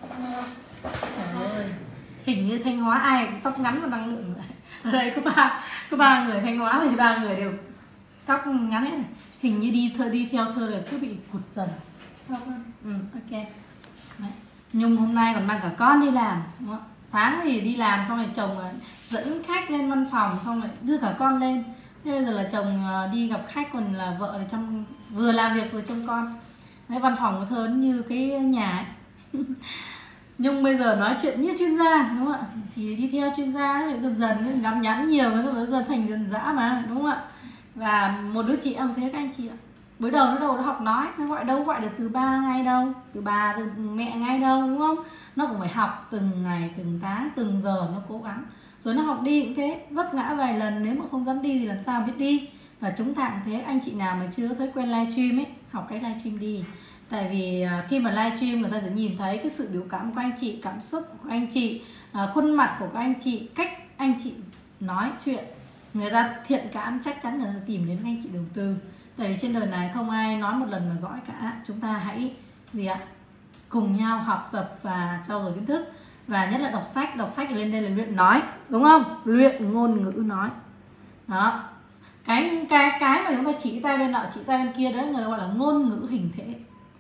Trời ơi, hình như Thanh Hóa ai cũng tóc ngắn và năng lượng. Ở đây có ba có ba người Thanh Hóa thì ba người đều tóc ngắn hết này. Hình như đi thơ đi theo Thơ là cứ bị cụt dần. Ừ, ok. Đấy. Nhung hôm nay còn mang cả con đi làm, đúng không? Sáng thì đi làm xong rồi chồng dẫn khách lên văn phòng, xong rồi đưa cả con lên. Thế bây giờ là chồng đi gặp khách, còn là vợ ở trong vừa làm việc vừa trông con. Đấy, văn phòng của Thơ như cái nhà ấy. Nhung bây giờ nói chuyện như chuyên gia, đúng không ạ? Thì đi theo chuyên gia ấy, dần dần ngắm nhắn nhiều rồi bây giờ thành dần dã mà, đúng không ạ? Và một đứa chị ông thế các anh chị ạ. Mới đầu nó đầu nó học nói, nó gọi đâu gọi được từ ba ngay đâu, từ bà từ mẹ ngay đâu, đúng không? Nó cũng phải học từng ngày, từng tháng, từng giờ nó cố gắng. Rồi nó học đi cũng thế, vấp ngã vài lần, nếu mà không dám đi thì làm sao biết đi. Và chúng ta cũng thế, anh chị nào mà chưa thói quen livestream ấy, học cách livestream đi. Tại vì khi mà livestream người ta sẽ nhìn thấy cái sự biểu cảm của anh chị, cảm xúc của anh chị, khuôn mặt của các anh chị, cách anh chị nói chuyện. Người ta thiện cảm chắc chắn người ta tìm đến anh chị đầu tư. Tại vì trên đời này không ai nói một lần mà giỏi cả. Chúng ta hãy gì ạ? Cùng nhau học tập và trau dồi kiến thức. Và nhất là đọc sách. Đọc sách thì lên đây là luyện nói, đúng không? Luyện ngôn ngữ nói. Đó. Cái cái cái mà chúng ta chỉ tay bên nọ chỉ tay bên kia đó người ta gọi là ngôn ngữ hình thể.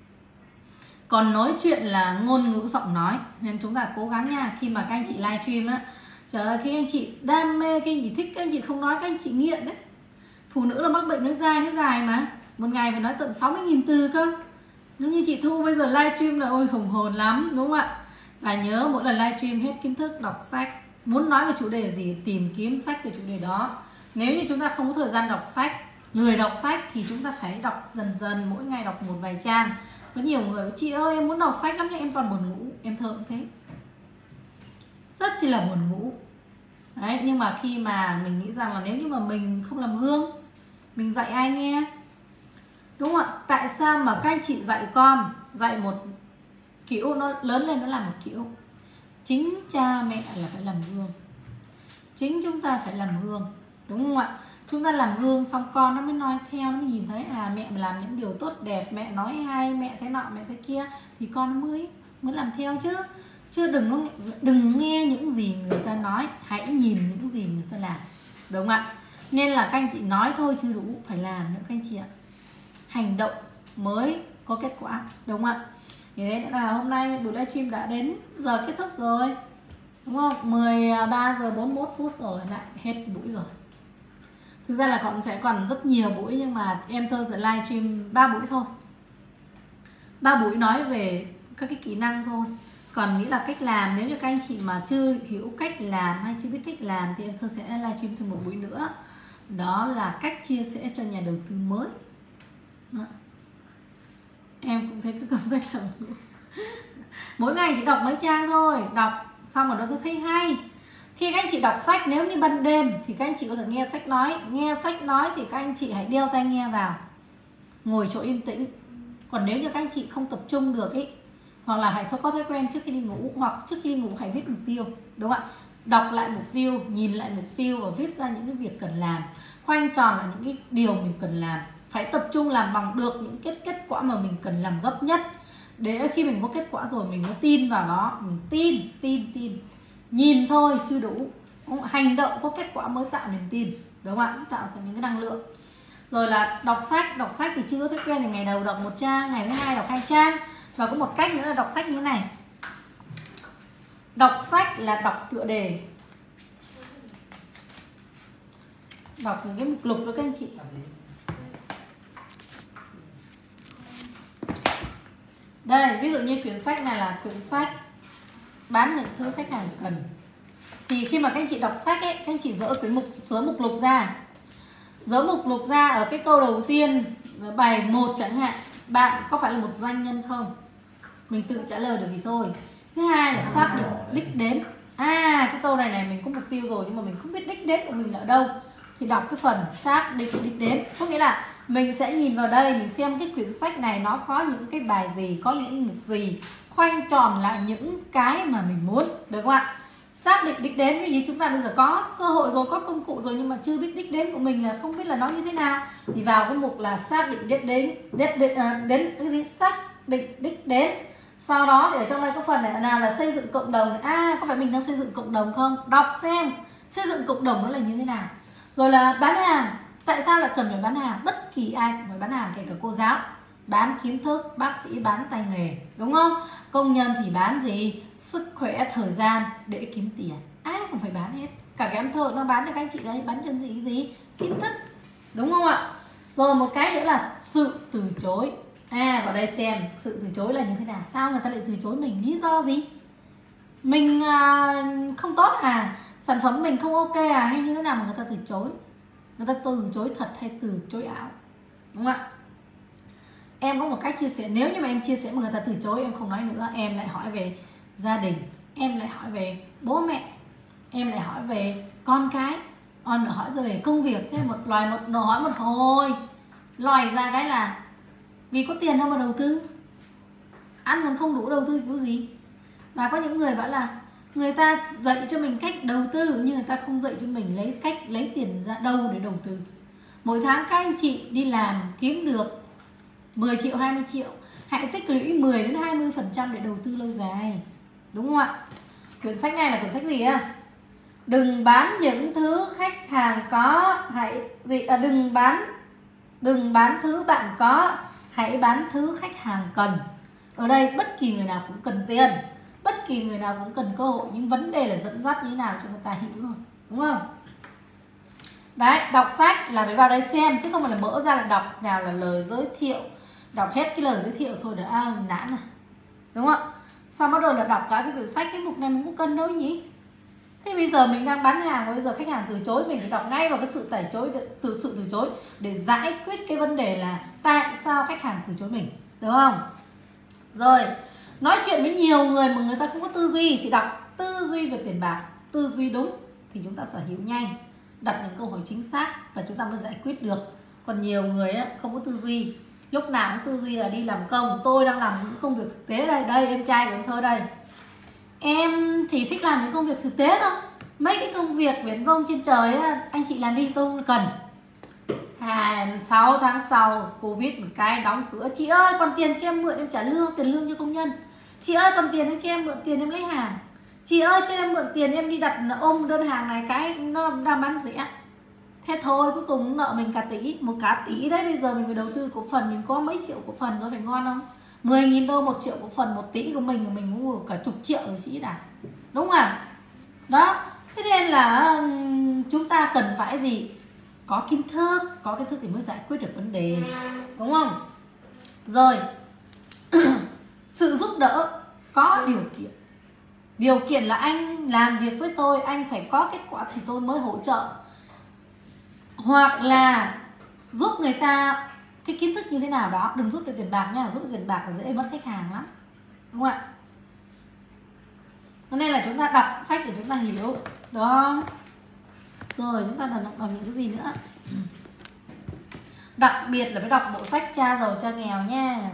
Còn nói chuyện là ngôn ngữ giọng nói. Nên chúng ta cố gắng nha. Khi mà các anh chị livestream á, trời ơi, khi anh chị đam mê, khi anh chị thích, các anh chị không nói, các anh chị nghiện đấy. Phụ nữ là mắc bệnh nói dai nói dài mà. Một ngày phải nói tận sáu mươi nghìn từ cơ. Nếu như chị Thu bây giờ livestream là ôi hùng hồn lắm, đúng không ạ? Và nhớ mỗi lần livestream hết kiến thức, đọc sách. Muốn nói về chủ đề gì, tìm kiếm sách về chủ đề đó. Nếu như chúng ta không có thời gian đọc sách, lười đọc sách thì chúng ta phải đọc dần dần, mỗi ngày đọc một vài trang. Có nhiều người chị ơi em muốn đọc sách lắm nhưng em toàn buồn ngủ. Em thơ cũng thế, rất chỉ là buồn ngủ. Đấy, nhưng mà khi mà mình nghĩ rằng là nếu như mà mình không làm gương, mình dạy ai nghe, đúng không ạ? Tại sao mà các anh chị dạy con, dạy một kiểu nó lớn lên nó làm một kiểu. Chính cha mẹ là phải làm gương, chính chúng ta phải làm gương, đúng không ạ? Chúng ta làm gương xong con nó mới nói theo, nó mới nhìn thấy à mẹ làm những điều tốt đẹp, mẹ nói hay, mẹ thế nọ mẹ thế kia, thì con mới mới làm theo chứ. Chứ đừng có đừng nghe những gì người ta nói, hãy nhìn những gì người ta làm, đúng không ạ? Nên là các anh chị nói thôi chưa đủ, phải làm nữa các anh chị ạ. Hành động mới có kết quả, đúng không ạ? Thì đấy là hôm nay buổi livestream đã đến giờ kết thúc rồi, đúng không? mười ba giờ bốn mươi mốt phút rồi, lại hết buổi rồi. Thực ra là còn sẽ còn rất nhiều buổi, nhưng mà em thơ sẽ livestream ba buổi thôi. Ba buổi nói về các cái kỹ năng thôi. Còn nghĩ là cách làm, nếu như các anh chị mà chưa hiểu cách làm hay chưa biết cách làm thì em thơ sẽ livestream thêm một buổi nữa. Đó là cách chia sẻ cho nhà đầu tư mới. Đó. Em cũng thấy cái câu sách là mỗi ngày chỉ đọc mấy trang thôi, đọc xong rồi đó tôi thấy hay. Khi các anh chị đọc sách, nếu như ban đêm thì các anh chị có thể nghe sách nói. Nghe sách nói thì các anh chị hãy đeo tai nghe vào, ngồi chỗ yên tĩnh. Còn nếu như các anh chị không tập trung được ý, hoặc là hãy có thói quen trước khi đi ngủ, hoặc trước khi đi ngủ hãy viết mục tiêu, đúng không ạ? Đọc lại mục tiêu, nhìn lại mục tiêu và viết ra những cái việc cần làm. Khoanh tròn là những cái điều mình cần làm. Phải tập trung làm bằng được những kết kết quả mà mình cần làm gấp nhất. Để khi mình có kết quả rồi mình mới tin vào nó. Mình tin, tin, tin. Nhìn thôi chưa đủ, hành động có kết quả mới tạo niềm tin, đúng không ạ? Tạo thành những cái năng lượng. Rồi là đọc sách, đọc sách thì chưa có thói quen thì ngày đầu đọc một trang, ngày thứ hai đọc hai trang. Và có một cách nữa là đọc sách như thế này. Đọc sách là đọc tựa đề, đọc những cái mục lục đó các anh chị. Đây, ví dụ như quyển sách này là quyển sách bán những thứ khách hàng cần. Thì khi mà các anh chị đọc sách ấy, các anh chị dỡ quyển mục dỡ mục lục ra. Dỡ mục lục ra ở cái câu đầu tiên, bài một chẳng hạn, bạn có phải là một doanh nhân không? Mình tự trả lời được thì thôi. Thứ hai là xác định đích đến. À, cái câu này này mình có mục tiêu rồi nhưng mà mình không biết đích đến của mình là ở đâu. Thì đọc cái phần xác định đích đến. Có nghĩa là mình sẽ nhìn vào đây, mình xem cái quyển sách này nó có những cái bài gì, có những mục gì, khoanh tròn lại những cái mà mình muốn, được không ạ? Xác định đích đến, như chúng ta bây giờ có cơ hội rồi, có công cụ rồi nhưng mà chưa biết đích đến của mình, là không biết là nó như thế nào, thì vào cái mục là xác định đích đến, đích đến, à, đến cái gì xác định đích đến. Sau đó thì ở trong đây có phần này nào là xây dựng cộng đồng. À, có phải mình đang xây dựng cộng đồng không? Đọc xem xây dựng cộng đồng nó là như thế nào. Rồi là bán hàng. Tại sao lại cần phải bán hàng? Bất kỳ ai cũng phải bán hàng, kể cả cô giáo bán kiến thức, bác sĩ bán tay nghề, đúng không? Công nhân thì bán gì? Sức khỏe, thời gian để kiếm tiền. Ai cũng phải bán hết. Cả cái em thợ nó bán cho các anh chị đấy, bán chân gì gì? Kiến thức, đúng không ạ? Rồi một cái nữa là sự từ chối. À, vào đây xem sự từ chối là như thế nào. Sao người ta lại từ chối mình? Lý do gì? Mình à, không tốt à? Sản phẩm mình không ok à? Hay như thế nào mà người ta từ chối? Người ta từ chối thật hay từ chối ảo? Đúng không ạ? Em có một cách chia sẻ. Nếu như mà em chia sẻ mà người ta từ chối, em không nói nữa, em lại hỏi về gia đình, em lại hỏi về bố mẹ, em lại hỏi về con cái, em lại hỏi về công việc. Thế một loài một đồ hỏi một hồi, loài ra cái là vì có tiền đâu mà đầu tư, ăn còn không đủ đầu tư kiểu gì. Và có những người bảo là người ta dạy cho mình cách đầu tư nhưng người ta không dạy cho mình lấy cách lấy tiền ra đâu để đầu tư. Mỗi tháng các anh chị đi làm kiếm được mười triệu, hai mươi triệu, hãy tích lũy mười đến hai mươi phần trăm để đầu tư lâu dài, đúng không ạ? Quyển sách này là quyển sách gì á? Đừng bán những thứ khách hàng có, hãy gì à, đừng bán đừng bán thứ bạn có, hãy bán thứ khách hàng cần. Ở đây bất kỳ người nào cũng cần tiền, bất kỳ người nào cũng cần cơ hội, nhưng vấn đề là dẫn dắt như thế nào cho người ta hiểu thôi, đúng không? Đấy, đọc sách là phải vào đây xem, chứ không phải là mở ra là đọc nào là lời giới thiệu, đọc hết cái lời giới thiệu thôi là à, nản à, đúng không ạ? Sau bắt đầu là đọc cả cái quyển sách, cái mục này mình cũng cần đâu nhỉ? Thế bây giờ mình đang bán hàng và bây giờ khách hàng từ chối, mình phải đọc ngay vào cái sự từ chối, từ sự từ chối để giải quyết cái vấn đề là tại sao khách hàng từ chối mình, đúng không? Rồi, nói chuyện với nhiều người mà người ta không có tư duy thì đọc Tư duy về tiền bạc, tư duy đúng thì chúng ta sở hữu nhanh, đặt những câu hỏi chính xác và chúng ta mới giải quyết được. Còn nhiều người á, không có tư duy, lúc nào cũng tư duy là đi làm công. Tôi đang làm những công việc thực tế đây, đây em trai của em Thơ đây, em chỉ thích làm những công việc thực tế thôi. Mấy cái công việc viễn vông trên trời á, anh chị làm đi tôi không cần. Sáu tháng sau Covid một cái đóng cửa. Chị ơi còn tiền cho em mượn em trả lương, tiền lương cho công nhân. Chị ơi còn tiền em cho em mượn tiền em lấy hàng. Chị ơi cho em mượn tiền em đi đặt ôm đơn hàng này, cái nó đang bán rẻ. Thế thôi cuối cùng nợ mình cả tỷ. Một cả tỷ đấy, bây giờ mình phải đầu tư cổ phần, mình có mấy triệu cổ phần rồi, phải ngon không? Mười nghìn đô một triệu cổ phần, một tỷ của mình mình cũng đủ cả chục triệu rồi chị đã. Đúng không ạ? Đó, thế nên là chúng ta cần phải gì? Có kiến thức, có kiến thức thì mới giải quyết được vấn đề, đúng không? Rồi sự giúp đỡ có điều kiện. Điều kiện là anh làm việc với tôi, anh phải có kết quả thì tôi mới hỗ trợ. Hoặc là giúp người ta cái kiến thức như thế nào đó. Đừng giúp được tiền bạc nha, giúp được tiền bạc là dễ mất khách hàng lắm, đúng không ạ? Cho nên là chúng ta đọc sách để chúng ta hiểu đó. Rồi chúng ta đọc bằng những cái gì nữa. Đặc biệt là phải đọc bộ sách Cha Giàu Cha Nghèo nha.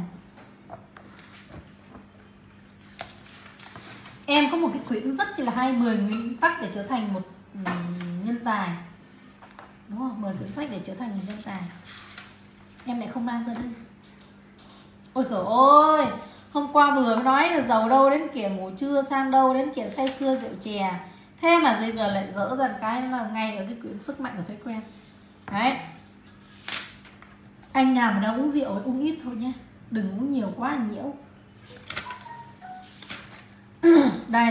Em có một cái quyển rất là hay, mười nguyên tắc để trở thành một nhân tài, đúng không? mười quyển sách để trở thành một nhân tài. Em lại không mang ra đây. Ôi dồi ôi, hôm qua vừa mới nói là giàu đâu đến kẻ ngủ trưa, sang đâu đến kẻ say sưa rượu chè. Thế mà bây giờ lại dỡ ra cái là ngay ở cái quyển Sức Mạnh của Thói Quen. Đấy. Anh nào mà đã uống rượu uống ít thôi nhé, đừng uống nhiều quá nhiễu. Đây.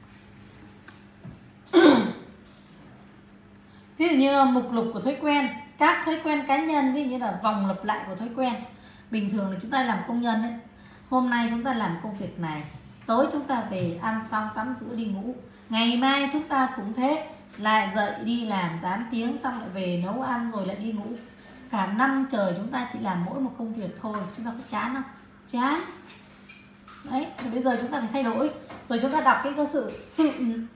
Ví dụ như mục lục của thói quen, các thói quen cá nhân, ví dụ như là vòng lặp lại của thói quen. Bình thường là chúng ta làm công nhân ấy, hôm nay chúng ta làm công việc này, tối chúng ta về ăn xong tắm rửa đi ngủ. Ngày mai chúng ta cũng thế, lại dậy đi làm tám tiếng xong lại về nấu ăn rồi lại đi ngủ. Cả năm trời chúng ta chỉ làm mỗi một công việc thôi, chúng ta có chán không? Chán. Đấy, thì bây giờ chúng ta phải thay đổi. Rồi chúng ta đọc cái cơ sự sự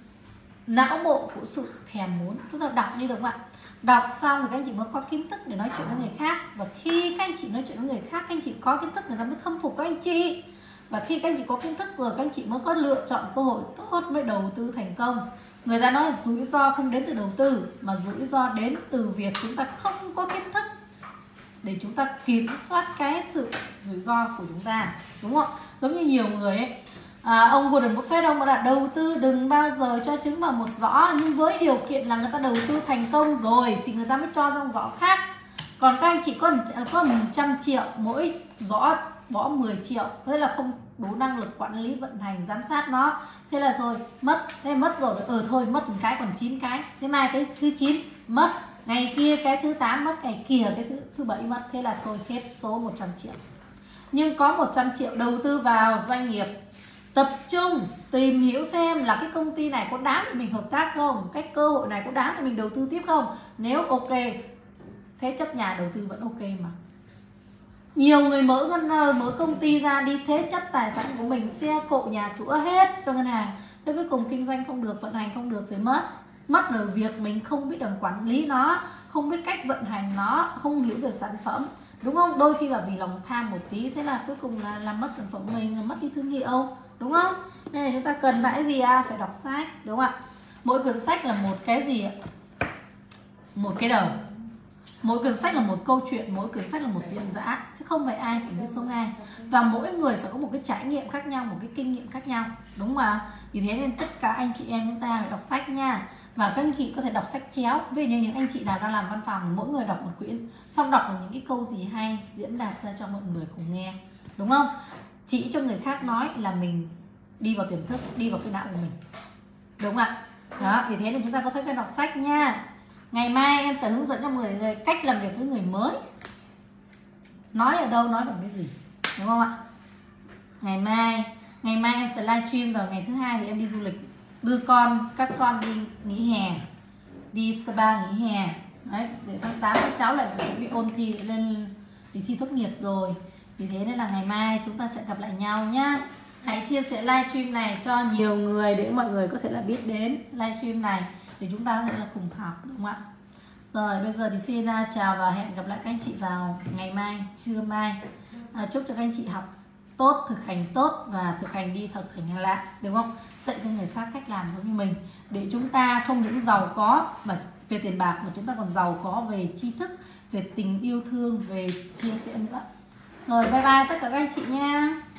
não bộ của sự thèm muốn. Chúng ta đọc đi được không ạ? Đọc xong thì các anh chị mới có kiến thức để nói chuyện với người khác. Và khi các anh chị nói chuyện với người khác, các anh chị có kiến thức, người ta mới khâm phục các anh chị. Và khi các anh chị có kiến thức rồi, các anh chị mới có lựa chọn cơ hội tốt mới đầu tư thành công. Người ta nói rủi ro không đến từ đầu tư, mà rủi ro đến từ việc chúng ta không có kiến thức để chúng ta kiểm soát cái sự rủi ro của chúng ta, đúng không? Giống như nhiều người ấy, à, ông Warren Buffett ông đã đầu tư đừng bao giờ cho trứng vào một giỏ, nhưng với điều kiện là người ta đầu tư thành công rồi thì người ta mới cho trong giỏ khác. Còn các anh chị có có một trăm triệu, mỗi giỏ bỏ mười triệu, thế là không đủ năng lực quản lý vận hành giám sát nó, thế là rồi mất. Thế mất rồi, ừ thôi mất một cái còn chín cái, thế mai cái thứ chín mất, ngày kia cái thứ tám mất, ngày kia cái thứ thứ bảy mất, thế là thôi hết số một trăm triệu. Nhưng có một trăm triệu đầu tư vào doanh nghiệp, tập trung tìm hiểu xem là cái công ty này có đáng để mình hợp tác không, cái cơ hội này có đáng để mình đầu tư tiếp không. Nếu ok, thế chấp nhà đầu tư vẫn ok mà. Nhiều người mở ngân mở công ty ra đi thế chấp tài sản của mình, xe cộ nhà cửa hết cho ngân hàng, thế cuối cùng kinh doanh không được, vận hành không được thì mất. Mất ở việc mình không biết đường quản lý nó, không biết cách vận hành nó, không hiểu về sản phẩm, đúng không? Đôi khi là vì lòng tham một tí, thế là cuối cùng là làm mất sản phẩm mình, mất đi thương hiệu, đúng không? Nên là chúng ta cần phải gì à? Phải đọc sách, đúng không ạ? Mỗi quyển sách là một cái gì ạ? Một cái đầu. Mỗi quyển sách là một câu chuyện, mỗi quyển sách là một diễn giả, chứ không phải ai cũng biết sống ai. Và mỗi người sẽ có một cái trải nghiệm khác nhau, một cái kinh nghiệm khác nhau, đúng không ạ? Vì thế nên tất cả anh chị em chúng ta phải đọc sách nha. Và các anh chị có thể đọc sách chéo. Ví dụ như những anh chị nào đang làm văn phòng, mỗi người đọc một quyển, xong đọc được những cái câu gì hay, diễn đạt ra cho mọi người cùng nghe, đúng không? Chỉ cho người khác nói là mình đi vào tiềm thức, đi vào cái não của mình, đúng không ạ? Đó, vì thế nên chúng ta có thói quen đọc sách nha. Ngày mai em sẽ hướng dẫn cho mọi người cách làm việc với người mới. Nói ở đâu, nói bằng cái gì, đúng không ạ? Ngày mai Ngày mai em sẽ livestream, rồi ngày thứ hai thì em đi du lịch, đưa con, các con đi nghỉ hè, đi Sapa nghỉ hè. Đấy, để tháng tám các cháu lại chuẩn bị ôn thi lên để thi tốt nghiệp rồi. Vì thế nên là ngày mai chúng ta sẽ gặp lại nhau nhá. Hãy chia sẻ livestream này cho nhiều người để mọi người có thể là biết đến livestream này để chúng ta có thể là cùng học, đúng không ạ? Rồi bây giờ thì xin uh, chào và hẹn gặp lại các anh chị vào ngày mai, trưa mai. À, chúc cho các anh chị học tốt, thực hành tốt và thực hành đi thật thành lạ, đúng không? Dạy cho người khác cách làm giống như mình để chúng ta không những giàu có mà về tiền bạc mà chúng ta còn giàu có về tri thức, về tình yêu thương, về chia sẻ nữa. Rồi bye bye tất cả các anh chị nha.